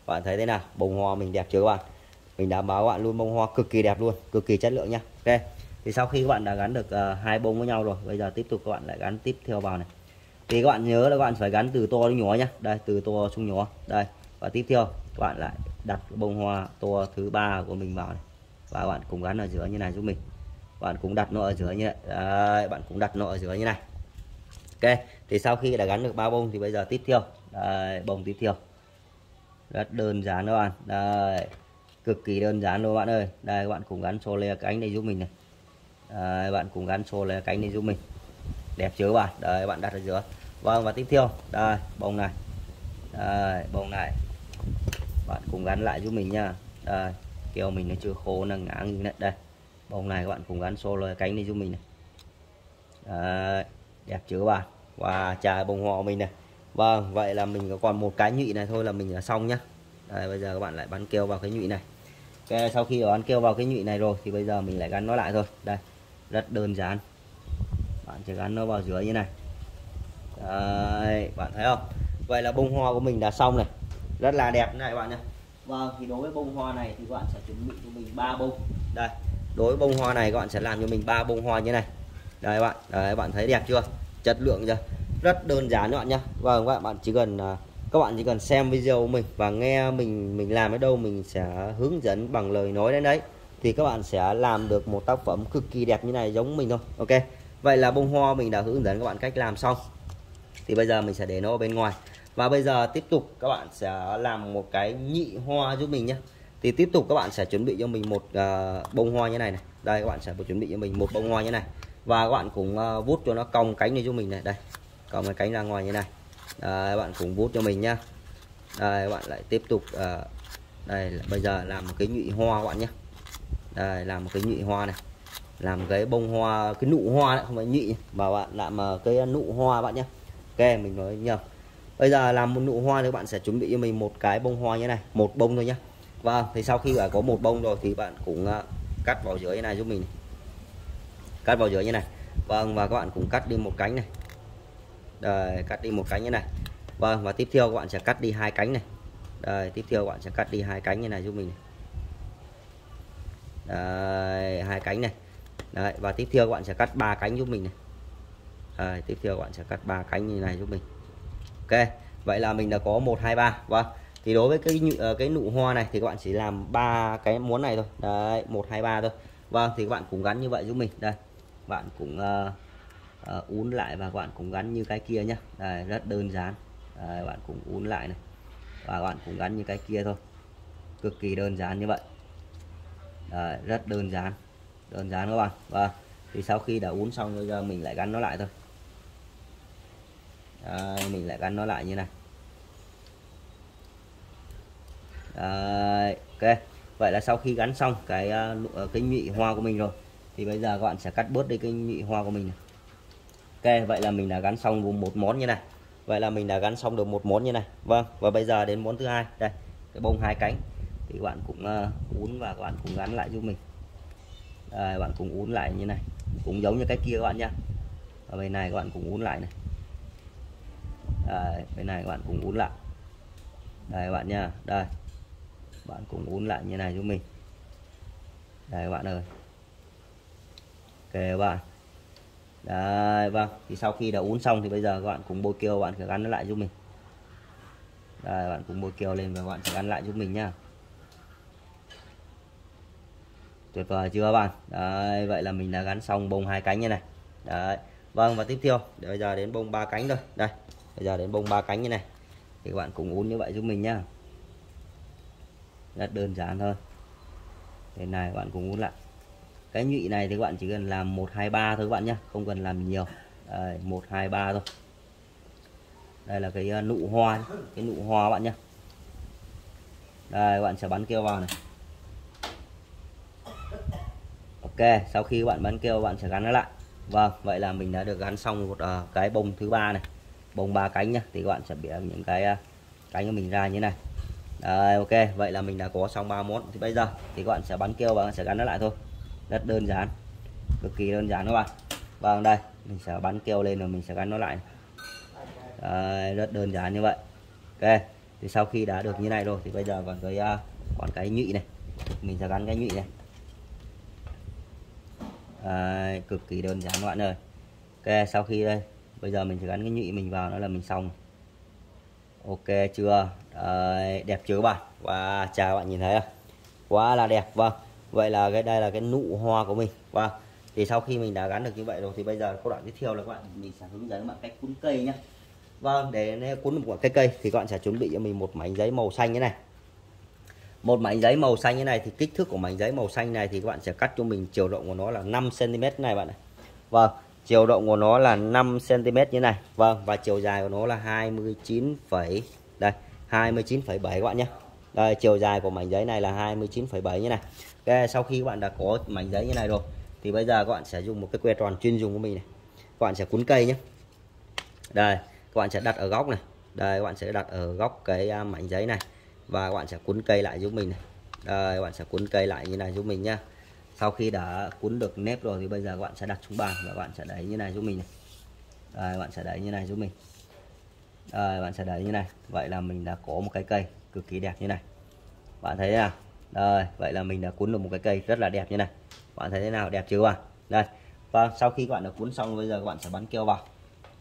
bạn thấy thế nào, bông hoa mình đẹp chưa các bạn? Mình đảm bảo các bạn luôn, bông hoa cực kỳ đẹp luôn, cực kỳ chất lượng nha. Ok, thì sau khi các bạn đã gắn được hai bông với nhau rồi, bây giờ tiếp tục các bạn lại gắn tiếp theo vào này. Thì các bạn nhớ là các bạn phải gắn từ to đến nhỏ nhá. Đây, từ to xuống nhỏ đây. Và tiếp theo các bạn lại đặt cái bông hoa to thứ ba của mình vào này, và các bạn cùng gắn ở giữa như này giúp mình. Bạn cũng đặt nó ở giữa như này. Đấy, bạn cũng đặt nó ở giữa như này. Ok, thì sau khi đã gắn được 3 bông thì bây giờ tiếp theo đây, bông tiếp theo rất đơn giản các bạn. Đây, cực kỳ đơn giản luôn các bạn ơi. Đây, các bạn cùng gắn xô le cánh này giúp mình này. Đây, bạn cùng gắn xô le cánh này giúp mình. Đẹp chưa các bạn? Đây, bạn đặt ở giữa. Vâng, và tiếp theo đây, bông này. Đây, bông này bạn cùng gắn lại giúp mình nha. Đây, keo mình nó chưa khô, nó ngã như này. Đây, bông này các bạn cùng gắn xô le cánh này giúp mình này. Đấy, đẹp chưa các bạn? Và chài bông hoa của mình này. Vâng, vậy là mình còn một cái nhụy này thôi là mình đã xong nhá. Đây, bây giờ các bạn lại bắn keo vào cái nhụy này. Ok, sau khi bắn keo vào cái nhụy này rồi thì bây giờ mình lại gắn nó lại thôi. Đây, rất đơn giản. Bạn chỉ gắn nó vào dưới như này. Đấy, bạn thấy không? Vậy là bông hoa của mình đã xong này. Rất là đẹp này các bạn nhé. Vâng, thì đối với bông hoa này thì các bạn sẽ chuẩn bị cho mình 3 bông. Đây, đối với bông hoa này các bạn sẽ làm cho mình 3 bông hoa như này. Đây bạn, đấy, bạn thấy đẹp chưa? Chất lượng chưa? Rất đơn giản các bạn nhé. Vâng, các bạn chỉ cần xem video của mình và nghe mình làm ở đâu mình sẽ hướng dẫn bằng lời nói đến đấy, thì các bạn sẽ làm được một tác phẩm cực kỳ đẹp như này giống mình thôi. Ok, vậy là bông hoa mình đã hướng dẫn các bạn cách làm xong, thì bây giờ mình sẽ để nó ở bên ngoài. Và bây giờ tiếp tục các bạn sẽ làm một cái nhị hoa giúp mình nhé. Thì tiếp tục các bạn sẽ chuẩn bị cho mình một bông hoa như này này. Đây, các bạn sẽ chuẩn bị cho mình một bông hoa như này. Và các bạn cũng vuốt cho nó cong cánh này cho mình này. Đây, cong cái cánh ra ngoài như này. Đây, các bạn cũng vuốt cho mình nhá. Đây, các bạn lại tiếp tục đây, bây giờ làm một cái nhụy hoa các bạn nhé. Đây, làm một cái nhụy hoa này, làm cái bông hoa, cái nụ hoa đấy, không phải nhụy mà bạn làm cái nụ hoa bạn nhé. Ok, mình nói nhầm. Bây giờ làm một nụ hoa thì bạn sẽ chuẩn bị cho mình một cái bông hoa như này, một bông thôi nhé. Vâng, thì sau khi đã có một bông rồi thì bạn cũng cắt vào dưới như này giúp mình, cắt vào dưới như này. Vâng, và các bạn cũng cắt đi một cánh này. Đây, cắt đi một cánh như này. Vâng, và tiếp theo các bạn sẽ cắt đi hai cánh này. Đây, tiếp theo các bạn sẽ cắt đi hai cánh như này giúp mình. Đây, hai cánh này. Đấy, và tiếp theo các bạn sẽ cắt 3 cánh giúp mình này. Đấy, tiếp theo các bạn sẽ cắt 3 cánh như này giúp mình. Ok, vậy là mình đã có 1 2 3. Vâng, thì đối với cái nụ hoa này thì các bạn chỉ làm 3 cái muốn này thôi. Đấy, 1 2 3 thôi. Vâng, thì các bạn cũng gắn như vậy giúp mình. Đây, bạn cũng uốn lại và các bạn cũng gắn như cái kia nhá. Đây, rất đơn giản. Đây, bạn cũng uốn lại này và các bạn cũng gắn như cái kia thôi, cực kỳ đơn giản như vậy. Đấy, rất đơn giản các bạn. Và thì sau khi đã uốn xong bây giờ mình lại gắn nó lại thôi. Đấy, mình lại gắn nó lại như này. Đấy, ok, vậy là sau khi gắn xong cái nhụy hoa của mình rồi thì bây giờ các bạn sẽ cắt bớt đi cái nhụy hoa của mình này. Ok, vậy là mình đã gắn xong một món như này. Vậy là mình đã gắn xong được một món như này. Vâng, và bây giờ đến món thứ hai. Đây, cái bông hai cánh thì các bạn cũng uốn và các bạn cũng gắn lại giúp mình. Đây, bạn cũng uốn lại như này, cũng giống như cái kia các bạn nha. Và bên này các bạn cũng uốn lại này. Đây, bên này các bạn cũng uốn lại. Đây các bạn nha. Đây, bạn cũng uốn lại như này giúp mình. Đây các bạn ơi. Ok các bạn. Đấy, vâng, thì sau khi đã uốn xong thì bây giờ các bạn cùng bôi keo, bạn phải gắn nó lại giúp mình. Đây, bạn cùng bôi keo lên và các bạn sẽ gắn lại giúp mình nhá. Tuyệt vời chưa các bạn? Đấy, vậy là mình đã gắn xong bông hai cánh như này. Đấy, vâng, và tiếp theo bây giờ đến bông ba cánh thôi. Đây, bây giờ đến bông ba cánh như này thì các bạn cùng uốn như vậy giúp mình nhá. Rất đơn giản thôi. Thế này các bạn cùng uốn lại. Cái nhụy này thì các bạn chỉ cần làm 1 2 3 thôi các bạn nhé, không cần làm nhiều. Đây, 1 2 3 thôi. Đây là cái nụ hoa, cái nụ hoa các bạn nhé. Đây, các bạn sẽ bắn keo vào này. Ok, sau khi các bạn bắn keo bạn sẽ gắn nó lại. Vâng, vậy là mình đã được gắn xong một cái bông thứ ba này, bông ba cánh nhá. Thì các bạn sẽ bẻ những cái cánh của mình ra như này. Đây, ok, vậy là mình đã có xong 3 món. Thì bây giờ thì các bạn sẽ bắn keo và bạn sẽ gắn nó lại thôi. Rất đơn giản, cực kỳ đơn giản các bạn. Vâng, đây mình sẽ bắn keo lên rồi mình sẽ gắn nó lại. Đấy, rất đơn giản như vậy. Ok, Thì sau khi đã được như này rồi thì bây giờ còn cái nhụy này, mình sẽ gắn cái nhụy này. Cực kỳ đơn giản các bạn ơi. Ok, sau khi đây bây giờ mình sẽ gắn cái nhụy mình vào, nó là mình xong. Ok chưa? Đẹp chưa các bạn? Và chào các bạn, nhìn thấy không? Quá là đẹp. Vâng, vậy là đây là cái nụ hoa của mình. Vâng, thì sau khi mình đã gắn được như vậy rồi thì bây giờ có đoạn tiếp theo là các bạn, mình sẽ hướng dẫn các bạn cách cuốn cây nhé. Vâng, để cuốn được một cái cây thì các bạn sẽ chuẩn bị cho mình một mảnh giấy màu xanh như này. Một mảnh giấy màu xanh như này thì kích thước của mảnh giấy màu xanh này thì các bạn sẽ cắt cho mình chiều rộng của nó là 5 cm này bạn này. Vâng, chiều rộng của nó là 5 cm như này. Vâng, và chiều dài của nó là 29, đây 29,7 các bạn nhé. Đây, chiều dài của mảnh giấy này là 29,7 như này. Ok, sau khi các bạn đã có mảnh giấy như này rồi thì bây giờ các bạn sẽ dùng một cái que tròn chuyên dùng của mình này. Các bạn sẽ cuốn cây nhé. Đây, các bạn sẽ đặt ở góc này. Đây, các bạn sẽ đặt ở góc cái mảnh giấy này và các bạn sẽ cuốn cây lại giúp mình này. Đây, các bạn sẽ cuốn cây lại như này giúp mình nhá. Sau khi đã cuốn được nếp rồi thì bây giờ các bạn sẽ đặt xuống bàn và các bạn sẽ đẩy như này giúp mình này. Đây, các bạn sẽ đẩy như này giúp mình. Đây, các bạn sẽ đẩy như này. Vậy là mình đã có một cái cây cực kỳ đẹp như này. Bạn thấy thế nào? Đây, vậy là mình đã cuốn được một cái cây rất là đẹp như này. Bạn thấy thế nào? Đẹp chưa các bạn? Đây. Và sau khi các bạn đã cuốn xong bây giờ các bạn sẽ bắn keo vào.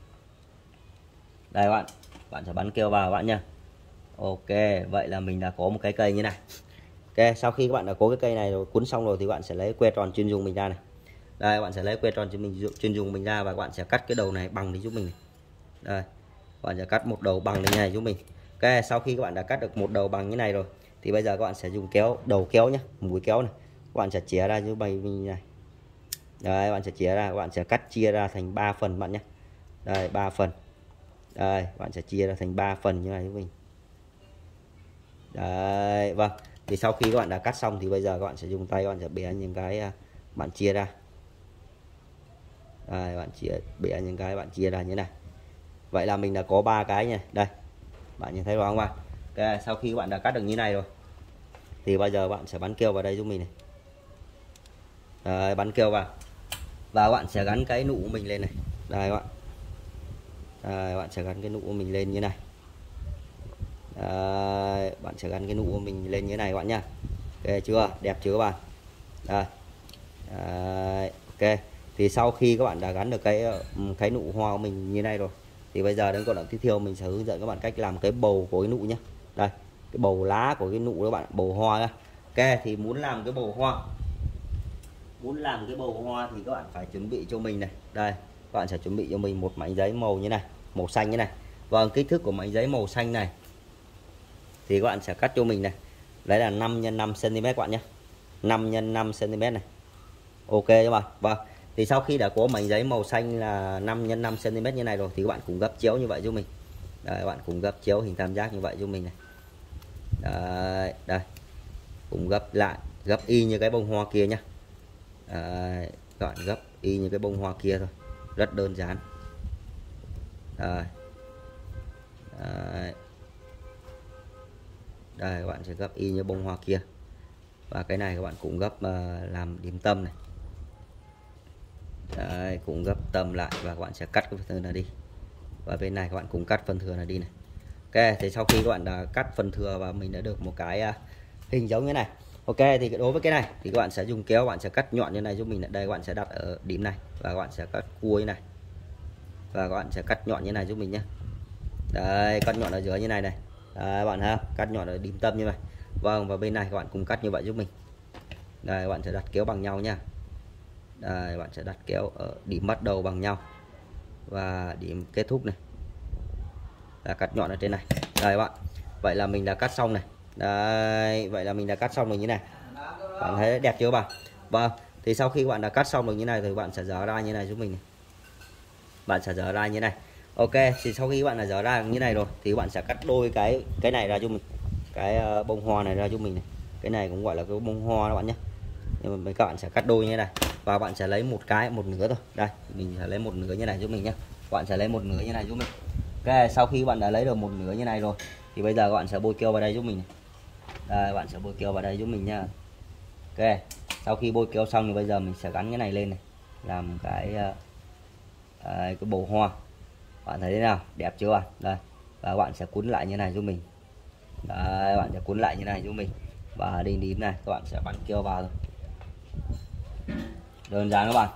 Đây bạn sẽ bắn keo vào bạn nha. Ok, vậy là mình đã có một cái cây như này. Ok, sau khi các bạn đã có cái cây này rồi, cuốn xong rồi thì bạn sẽ lấy que tròn chuyên dùng mình ra này. Đây, các bạn sẽ lấy que tròn chuyên dùng mình ra và các bạn sẽ cắt cái đầu này bằng đi giúp mình này. Đây, các bạn sẽ cắt một đầu bằng như này giúp mình. Ok, sau khi các bạn đã cắt được một đầu bằng như này rồi thì bây giờ các bạn sẽ dùng đầu kéo nhé, mũi kéo này. Các bạn sẽ chĩa ra như mình này. Đây, các bạn sẽ chĩa ra, các bạn sẽ cắt chia ra thành 3 phần bạn nhé. Đây, 3 phần. Đây, bạn sẽ chia ra thành 3 phần như này giúp mình. Đấy, vâng. Thì sau khi các bạn đã cắt xong thì bây giờ các bạn sẽ dùng tay, các bạn sẽ bẻ những cái bạn chia ra. Đây, bạn bẻ những cái bạn chia ra như này. Vậy là mình đã có 3 cái nha. Đây. Bạn nhìn thấy rõ không bạn? Ok, sau khi các bạn đã cắt được như này rồi thì bây giờ bạn sẽ bắn keo vào đây giúp mình này. Đấy, bắn keo vào. Và các bạn sẽ gắn cái nụ của mình lên này. Đây các bạn. Đây, bạn sẽ gắn cái nụ của mình lên như này. Đấy, bạn sẽ gắn cái nụ của mình lên như này các bạn nha. Ok chưa? Đẹp chưa các bạn? Đây. Đấy, ok. Thì sau khi các bạn đã gắn được cái nụ hoa của mình như này rồi thì bây giờ đến đoạn tiếp theo mình sẽ hướng dẫn các bạn cách làm cái bầu của cái nụ nhé. Đây, cái bầu lá của cái nụ đó bạn, bầu hoa nhá. Ok, thì muốn làm cái bầu hoa thì các bạn phải chuẩn bị cho mình này. Đây, các bạn sẽ chuẩn bị cho mình một mảnh giấy màu như này, màu xanh như này. Vâng, kích thước của mảnh giấy màu xanh này thì các bạn sẽ cắt cho mình này. Đấy là 5 x 5 cm các bạn nhé. 5 x 5 cm này. Ok các bạn. Vâng. Thì sau khi đã có mảnh giấy màu xanh là 5 x 5 cm như này rồi thì các bạn cùng gấp chéo như vậy giúp mình. Đây, các bạn cùng gấp chéo hình tam giác như vậy giúp mình này. Đấy, đây. Cùng gấp lại, gấp y như cái bông hoa kia nhá. Đấy, các bạn gấp y như cái bông hoa kia thôi. Rất đơn giản. Đây. Đấy. Đây, các bạn sẽ gấp y như bông hoa kia. Và cái này các bạn cũng gấp làm điểm tâm này. Đấy, cũng gấp tâm lại và các bạn sẽ cắt cái phần thừa này đi. Và bên này các bạn cũng cắt phần thừa này đi này. Ok, thì sau khi các bạn đã cắt phần thừa và mình đã được một cái hình giống như này. Ok, thì đối với cái này thì các bạn sẽ dùng kéo, các bạn sẽ cắt nhọn như này giúp mình. Đây, các bạn sẽ đặt ở điểm này và các bạn sẽ cắt cua như này. Và các bạn sẽ cắt nhọn như này giúp mình nhé. Đây, cắt nhọn ở giữa như này này. Đấy, bạn ha, cắt nhọn ở điểm tâm như này. Vâng, và bên này các bạn cùng cắt như vậy giúp mình. Đây, các bạn sẽ đặt kéo bằng nhau nha. Đây, bạn sẽ đặt kéo ở điểm bắt đầu bằng nhau và điểm kết thúc này là cắt nhọn ở trên này. Đây bạn, vậy là mình đã cắt xong này. Đây, vậy là mình đã cắt xong rồi như này. Bạn thấy đẹp chưa bạn? Vâng, thì sau khi bạn đã cắt xong rồi như này thì bạn sẽ dở ra như này giúp mình này. Bạn sẽ dở ra như này. Ok, thì sau khi bạn đã dở ra như này rồi thì bạn sẽ cắt đôi cái này ra giúp mình, cái bông hoa này ra giúp mình này. Cái này cũng gọi là cái bông hoa đó bạn nhé. Nhưng mà các bạn sẽ cắt đôi như thế này và bạn sẽ lấy một nửa thôi. Đây, mình sẽ lấy một nửa như này giúp mình nhé. Bạn sẽ lấy một nửa như này giúp mình. Ok, sau khi bạn đã lấy được một nửa như này rồi thì bây giờ các bạn sẽ bôi keo vào đây giúp mình. Đây, bạn sẽ bôi keo vào đây giúp mình nha. Ok, sau khi bôi keo xong thì bây giờ mình sẽ gắn cái này lên này, làm cái bầu hoa. Bạn thấy thế nào? Đẹp chưa bạn? Đây, và bạn sẽ cuốn lại như này giúp mình. Đấy, các bạn sẽ cuốn lại như này giúp mình và đinh đín này các bạn sẽ bắn keo vào thôi, đơn giản các bạn.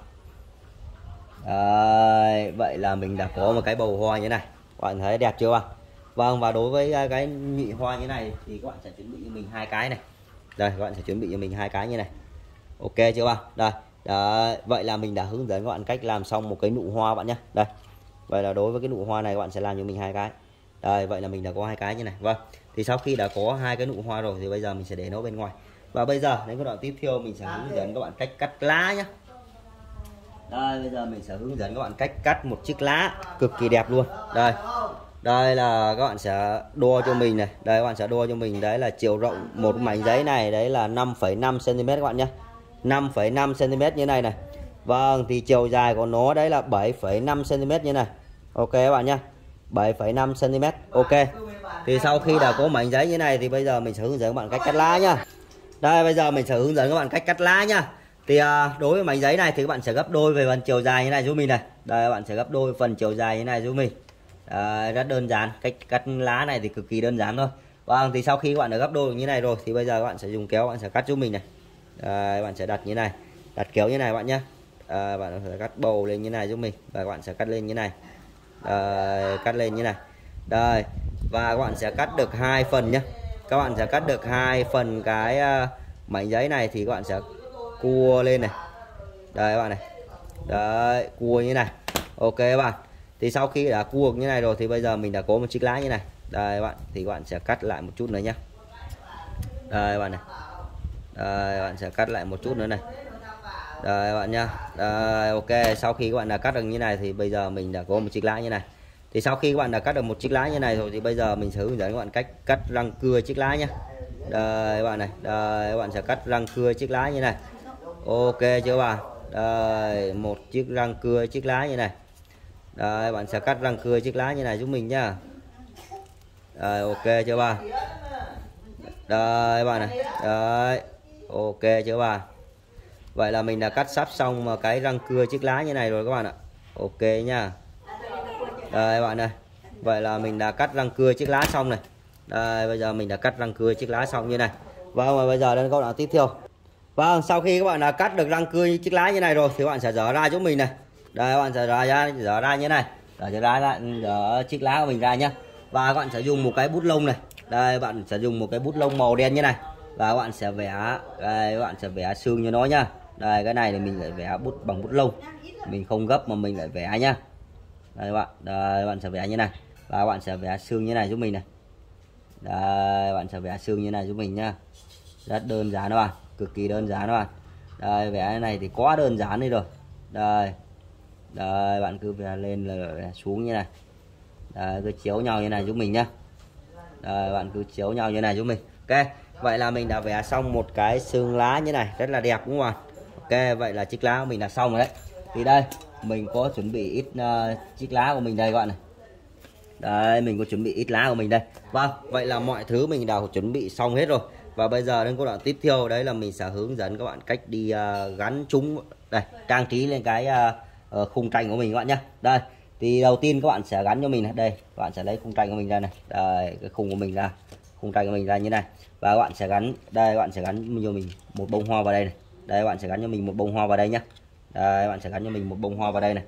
Đấy, vậy là mình đã có một cái bầu hoa như này, các bạn thấy đẹp chưa bạn? Vâng, và đối với cái nhụy hoa như này thì các bạn sẽ chuẩn bị cho mình hai cái này. Đây, các bạn sẽ chuẩn bị cho mình hai cái như này. Ok chưa bạn? Đây. Đấy, vậy là mình đã hướng dẫn các bạn cách làm xong một cái nụ hoa bạn nhé. Đây. Vậy là đối với cái nụ hoa này các bạn sẽ làm cho mình hai cái. Đây, vậy là mình đã có hai cái như này. Vâng. Thì sau khi đã có hai cái nụ hoa rồi thì bây giờ mình sẽ để nó bên ngoài. Và bây giờ đến cái đoạn tiếp theo mình sẽ hướng dẫn các bạn cách cắt lá nhé. Đây, bây giờ mình sẽ hướng dẫn các bạn cách cắt một chiếc lá cực kỳ đẹp luôn. Đây. Đây là các bạn sẽ đo cho mình này. Đây các bạn sẽ đo cho mình, đấy là chiều rộng một mảnh giấy này, đấy là 5,5 cm các bạn nhé. 5,5 cm như này này. Vâng, thì chiều dài của nó đấy là 7,5 cm như này. Ok các bạn nhé. 7,5 cm. Ok. Thì sau khi đã có mảnh giấy như này thì bây giờ mình sẽ hướng dẫn các bạn cách cắt lá nhá. Đây, bây giờ mình sẽ hướng dẫn các bạn cách cắt lá nhá. Thì đối với mảnh giấy này thì các bạn sẽ gấp đôi về phần chiều dài như này giúp mình này. Đây, các bạn sẽ gấp đôi phần chiều dài như này giúp mình. Rất đơn giản, cách cắt lá này thì cực kỳ đơn giản thôi. Vâng, thì sau khi các bạn đã gấp đôi như này rồi thì bây giờ các bạn sẽ dùng kéo, bạn sẽ cắt giúp mình này. Các bạn sẽ đặt như này, đặt kéo như này các bạn nhé. Bạn sẽ cắt bầu lên như này giúp mình và các bạn sẽ cắt lên như này. Cắt lên như này. Đây, và các bạn sẽ cắt được hai phần nhé. Các bạn sẽ cắt được hai phần cái mảnh giấy này thì các bạn sẽ cua lên này. Đây các bạn này. Đấy, cua như này. Ok các bạn. Thì sau khi đã cua như này rồi thì bây giờ mình đã có một chiếc lá như này. Đây các bạn, thì các bạn sẽ cắt lại một chút nữa nhé. Đây các bạn này. Đây, các bạn sẽ cắt lại một chút nữa này. Đây các bạn nhá. Đây, ok, sau khi các bạn đã cắt được như này thì bây giờ mình đã có một chiếc lá như này. Thì sau khi các bạn đã cắt được một chiếc lá như này rồi thì bây giờ mình sẽ hướng dẫn các bạn cách cắt răng cưa chiếc lá nhé. Đây các bạn này. Đây, các bạn sẽ cắt răng cưa chiếc lá như này. Ok chưa bạn? Đây, một chiếc răng cưa chiếc lá như này. Đây, bạn sẽ cắt răng cưa chiếc lá như này giúp mình nhá. Đây, ok chưa bạn? Đây bạn này. Đấy, ok chưa bạn? Vậy là mình đã cắt sắp xong mà cái răng cưa chiếc lá như này rồi các bạn ạ. Ok nha. Đây bạn này. Vậy là mình đã cắt răng cưa chiếc lá xong này. Đây, bây giờ mình đã cắt răng cưa chiếc lá xong như này. Vâng, và bây giờ đến câu đoạn tiếp theo. Vâng, sau khi các bạn đã cắt được răng cưa chiếc lá như này rồi thì các bạn sẽ dở ra giúp mình này. Đây, các bạn sẽ dở ra như này. Dở chiếc lá của mình ra nhá. Và các bạn sẽ dùng một cái bút lông này. Đây, bạn sẽ dùng một cái bút lông màu đen như này. Và các bạn sẽ vẽ, đây, các bạn sẽ vẽ xương cho nó nhá. Đây, cái này thì mình lại vẽ bằng bút lông. Mình không gấp mà mình lại vẽ nhá. Đây các bạn, đây, bạn sẽ vẽ như này. Và các bạn sẽ vẽ xương như này giúp mình này. Đây, bạn sẽ vẽ xương như này giúp mình nhá. Rất đơn giản các bạn, cực kỳ đơn giản các bạn. Đây, vẽ cái này thì quá đơn giản đi rồi. Đây. Đây, bạn cứ vẽ lên là vẽ xuống như này. Đây, cứ chiếu nhau như này giúp mình nhá. Đây, bạn cứ chiếu nhau như này giúp mình. Ok, vậy là mình đã vẽ xong một cái xương lá như này, rất là đẹp đúng không ạ? Ok, vậy là chiếc lá của mình đã xong rồi đấy. Thì đây, mình có chuẩn bị ít chiếc lá của mình đây các bạn này. Đây, mình có chuẩn bị ít lá của mình đây. Vâng, vậy là mọi thứ mình đã chuẩn bị xong hết rồi. Và bây giờ đến câu đoạn tiếp theo đấy là mình sẽ hướng dẫn các bạn cách đi gắn chúng đây, trang trí lên cái khung tranh của mình các bạn nhé. Đây, thì đầu tiên các bạn sẽ gắn cho mình này. Đây, các bạn sẽ lấy khung tranh của mình ra này. Đây, cái khung của mình ra, khung tranh của mình ra như này. Và các bạn sẽ gắn, đây các bạn sẽ gắn cho mình một bông hoa vào đây này. Đây, các bạn sẽ gắn cho mình một bông hoa vào đây nhé. Đây, các bạn sẽ gắn cho mình một bông hoa vào đây này.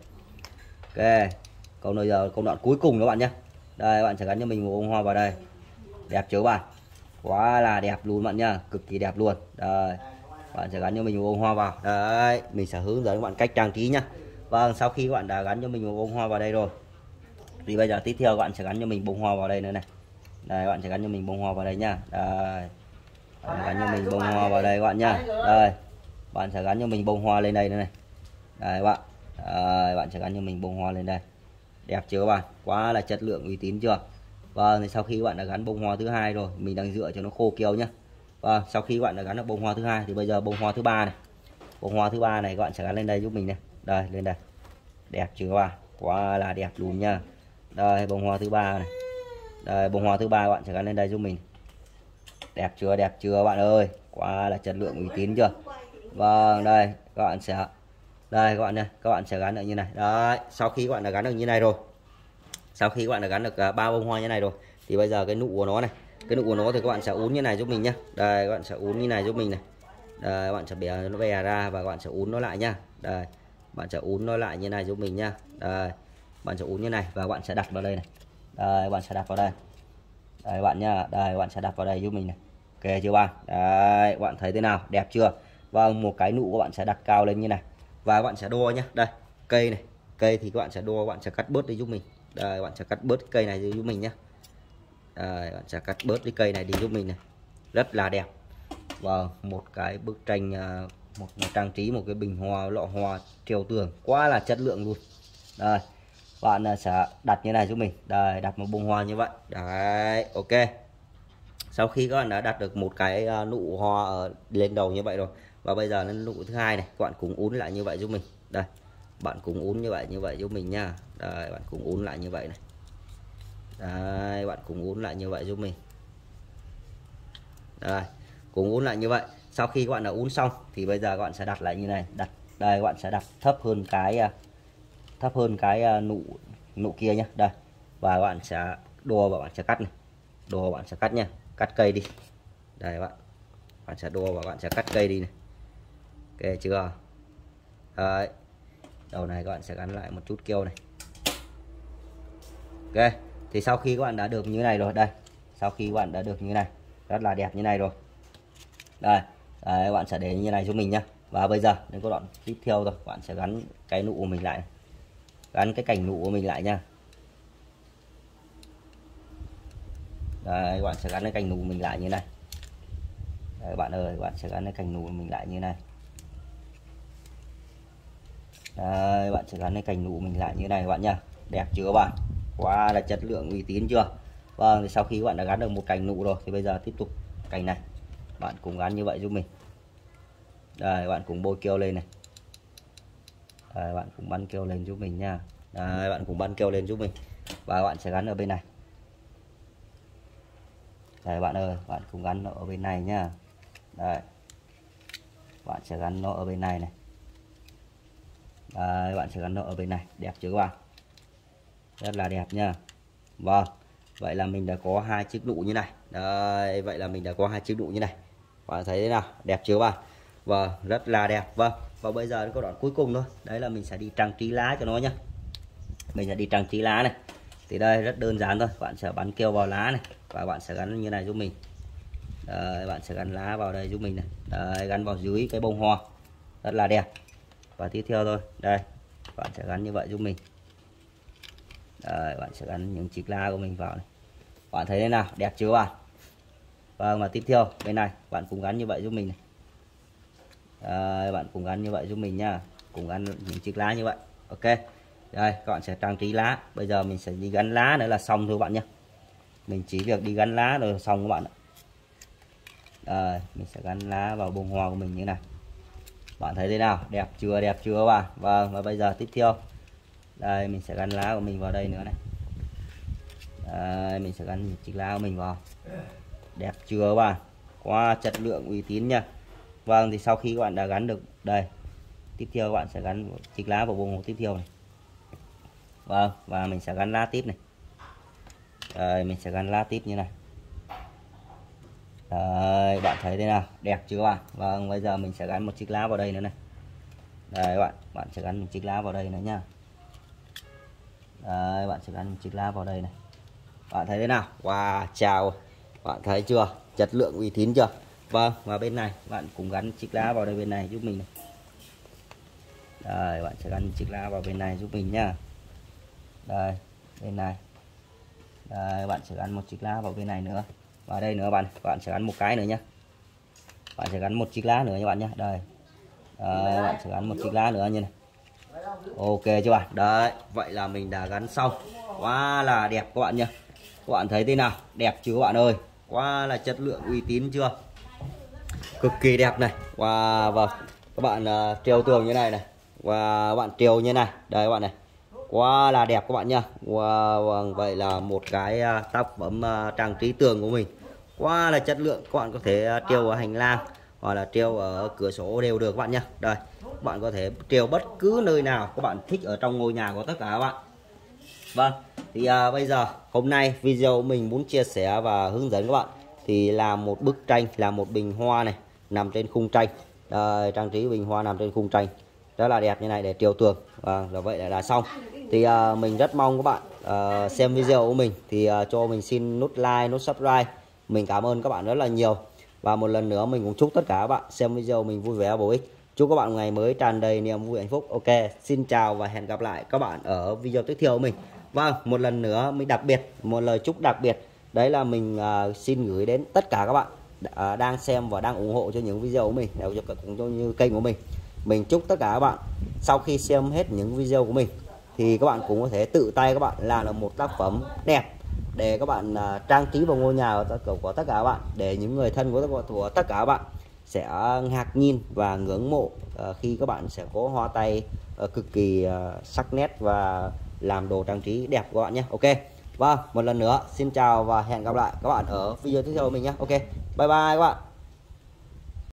Ok, câu đoạn cuối cùng các bạn nhé. Đây, các bạn sẽ gắn cho mình một bông hoa vào đây. Đẹp chưa bạn? Quá là đẹp luôn bạn nha, cực kỳ đẹp luôn. Đây, bạn sẽ gắn cho mình một bông hoa vào. Đấy, mình sẽ hướng dẫn các bạn cách trang trí nhá. Vâng, sau khi các bạn đã gắn cho mình một bông hoa vào đây rồi thì bây giờ tiếp theo các bạn sẽ gắn cho mình bông hoa vào đây nữa này. Đây, bạn sẽ gắn cho mình bông hoa vào đây nhá. Đây, gắn cho mình bông hoa vào đây các bạn nhá. Đây, bạn sẽ gắn cho mình bông hoa lên đây nữa này. Đây bạn, bạn sẽ gắn cho mình bông hoa lên đây. Đẹp chưa các bạn? Quá là chất lượng, uy tín chưa? Vâng, thì sau khi các bạn đã gắn bông hoa thứ hai rồi, mình đang dựa cho nó khô keo nhá. Vâng, sau khi các bạn đã gắn được bông hoa thứ hai thì bây giờ bông hoa thứ ba này. Bông hoa thứ ba này các bạn sẽ gắn lên đây giúp mình này. Đây, lên đây. Đẹp chưa các bạn? Quá là đẹp luôn nha. Đây, bông hoa thứ ba này. Đây, bông hoa thứ ba các bạn sẽ gắn lên đây giúp mình. Đẹp chưa? Đẹp chưa các bạn ơi? Quá là chất lượng, uy tín chưa? Vâng, đây các bạn sẽ, đây các bạn nha, các bạn sẽ gắn được như này. Đấy, sau khi các bạn đã gắn được như này rồi, sau khi các bạn đã gắn được 3 bông hoa như này rồi thì bây giờ cái nụ của nó này, Cái nụ của nó thì các bạn sẽ uốn như này giúp mình nhá. Đây, các bạn sẽ uốn như này giúp mình này. Đây, các bạn sẽ bẻ nó bè ra và các bạn sẽ uốn nó lại nhá. Đây, bạn sẽ uốn nó lại như này giúp mình nhá. Đây, bạn sẽ uốn như này và các bạn sẽ đặt vào đây này. Đây, các bạn sẽ đặt vào đây. Đây bạn nhá. Đây, các bạn sẽ đặt vào đây giúp mình này. Ok chưa bạn? Đấy, các bạn thấy thế nào? Đẹp chưa? Vâng, một cái nụ các bạn sẽ đặt cao lên như này. Và các bạn sẽ đo nhá. Đây, cây này. Cây thì các bạn sẽ đo, các bạn sẽ cắt bớt đi giúp mình. Đây, các bạn sẽ cắt bớt cây này đi giúp mình nhá. Đây, bạn sẽ cắt bớt cái cây này đi giúp mình này. Rất là đẹp. Vâng, một cái bức tranh, một trang trí, một cái bình hoa, lọ hoa treo tường quá là chất lượng luôn. Đây, bạn sẽ đặt như này giúp mình. Đây, đặt một bông hoa như vậy. Đấy, ok. Sau khi các bạn đã đặt được một cái nụ hoa ở lên đầu như vậy rồi, và bây giờ lên nụ thứ hai này, các bạn cùng uốn lại như vậy giúp mình. Đây, bạn cùng uốn như vậy giúp mình nha. Đây, bạn cùng uốn lại như vậy này. Đây, bạn cùng uốn lại như vậy giúp mình. Đây, cùng uốn lại như vậy. Sau khi các bạn đã uốn xong thì bây giờ các bạn sẽ đặt lại như này. Đặt đây, các bạn sẽ đặt thấp hơn cái nụ kia nhé. Đây, và các bạn sẽ đo và bạn sẽ cắt này. Đo bạn sẽ cắt nha. Cắt cây đi. Đây bạn sẽ đo và bạn sẽ cắt cây đi này. Ok chưa? Đấy. Đầu này các bạn sẽ gắn lại một chút keo này. Ok, thì sau khi các bạn đã được như này rồi, đây, sau khi các bạn đã được như này, rất là đẹp như này rồi, đây, các bạn sẽ để như này cho mình nhá. Và bây giờ đến cái đoạn tiếp theo rồi, bạn sẽ gắn cái nụ của mình lại này. Gắn cái cành nụ của mình lại nha. Đây, các bạn sẽ gắn cái cành nụ của mình lại như này. Đây, bạn ơi, bạn sẽ gắn cái cành nụ của mình lại như này. Đây, bạn sẽ gắn cái cành nụ của mình lại như này các bạn nha. Đẹp chưa các bạn? Quá là chất lượng, uy tín chưa? Vâng, thì sau khi các bạn đã gắn được một cành nụ rồi thì bây giờ tiếp tục cành này bạn cùng gắn như vậy giúp mình. Đây, bạn cùng bôi keo lên này. Đây, bạn cùng bắn keo lên giúp mình nha. Đây, bạn cùng bắn keo lên giúp mình và bạn sẽ gắn ở bên này. Đây bạn ơi, bạn cùng gắn nó ở bên này nha. Đây, bạn sẽ gắn nó ở bên này này. Đây, bạn sẽ gắn nó ở bên này. Đẹp chưa các bạn? Rất là đẹp nha. Vâng, vậy là mình đã có hai chiếc nụ như này. Đây, vậy là mình đã có hai chiếc nụ như này. Bạn thấy thế nào? Đẹp chưa bạn? Vâng, rất là đẹp. Vâng, và bây giờ đến câu đoạn cuối cùng thôi. Đấy là mình sẽ đi trang trí lá cho nó nhá. Mình sẽ đi trang trí lá này. Thì đây rất đơn giản thôi. Bạn sẽ bắn keo vào lá này và bạn sẽ gắn như này giúp mình. Đây, bạn sẽ gắn lá vào đây giúp mình này. Đây, gắn vào dưới cái bông hoa. Rất là đẹp. Và tiếp theo thôi, đây, bạn sẽ gắn như vậy giúp mình. Đây, bạn sẽ gắn những chiếc lá của mình vào này. Bạn thấy thế nào? Đẹp chưa bạn? Vâng, và tiếp theo bên này bạn cùng gắn như vậy giúp mình này. Đây, bạn cùng gắn như vậy giúp mình nha. Cùng gắn những chiếc lá như vậy. Ok. Đây, các bạn sẽ trang trí lá. Bây giờ mình sẽ đi gắn lá nữa là xong thôi bạn nhé. Mình chỉ việc đi gắn lá rồi xong các bạn ạ. Đây, mình sẽ gắn lá vào bông hoa của mình như này. Bạn thấy thế nào? Đẹp chưa? Đẹp chưa các bạn? Vâng, và bây giờ tiếp theo đây mình sẽ gắn lá của mình vào đây nữa này. Đây, mình sẽ gắn chiếc lá của mình vào. Đẹp chưa các bạn? Quá chất lượng, uy tín nha. Vâng, thì sau khi các bạn đã gắn được đây, tiếp theo các bạn sẽ gắn chiếc lá vào bông hoa tiếp theo này. Vâng, và mình sẽ gắn lá tiếp này. Đây, mình sẽ gắn lá tiếp như này. Đây, bạn thấy thế nào? Đẹp chưa các bạn? Vâng, bây giờ mình sẽ gắn một chiếc lá vào đây nữa này. Đây bạn sẽ gắn một chiếc lá vào đây nữa nha. Đây, bạn sẽ gắn một chiếc lá vào đây này. Bạn thấy thế nào? Wow, chào. Bạn thấy chưa? Chất lượng, uy tín chưa? Vâng, và bên này bạn cùng gắn chiếc lá vào đây bên này giúp mình này. Đây, bạn sẽ gắn chiếc lá vào bên này giúp mình nhá. Đây, bên này. Đây, bạn sẽ gắn một chiếc lá vào bên này nữa. Và đây nữa bạn sẽ gắn một cái nữa nhé. Bạn sẽ gắn một chiếc lá nữa nha bạn nhé. Đây. Đấy, bạn sẽ gắn một chiếc lá nữa như này. Ok chưa bạn? Đấy, vậy là mình đã gắn xong. Quá là đẹp các bạn nhé. Các bạn thấy thế nào? Đẹp chưa các bạn ơi? Quá là chất lượng, uy tín chưa? Cực kỳ đẹp này. Wow, vâng. Các bạn treo tường như này này. Và các bạn treo như này. Đây các bạn này. Quá là đẹp các bạn nha. Wow, vâng, vậy là một cái tác phẩm trang trí tường của mình. Quá là chất lượng. Các bạn có thể treo ở hành lang hoặc là treo ở cửa sổ đều được các bạn nhé. Đây, các bạn có thể treo bất cứ nơi nào các bạn thích ở trong ngôi nhà của tất cả các bạn. Vâng, Thì bây giờ hôm nay video mình muốn chia sẻ và hướng dẫn các bạn thì làm một bức tranh, làm một bình hoa này nằm trên khung tranh. Trang trí bình hoa nằm trên khung tranh rất là đẹp như này để treo tường. Và vậy là xong. Thì mình rất mong các bạn xem video của mình thì cho mình xin nút like, nút subscribe. Mình cảm ơn các bạn rất là nhiều. Và một lần nữa mình cũng chúc tất cả các bạn xem video mình vui vẻ bổ ích. Chúc các bạn một ngày mới tràn đầy niềm vui hạnh phúc. Ok, xin chào và hẹn gặp lại các bạn ở video tiếp theo của mình. Vâng, một lần nữa mình đặc biệt, một lời chúc đặc biệt. Đấy là mình xin gửi đến tất cả các bạn đang xem và đang ủng hộ cho những video của mình, cũng như kênh của mình. Mình chúc tất cả các bạn sau khi xem hết những video của mình thì các bạn cũng có thể tự tay các bạn làm được một tác phẩm đẹp để các bạn trang trí vào ngôi nhà của tất cả các bạn, để những người thân của tất cả các bạn sẽ ngạc nhiên và ngưỡng mộ khi các bạn sẽ có hoa tay cực kỳ sắc nét và làm đồ trang trí đẹp của các bạn nhé. Ok, vâng, một lần nữa xin chào và hẹn gặp lại các bạn ở video tiếp theo của mình nhé. Ok, bye bye các bạn.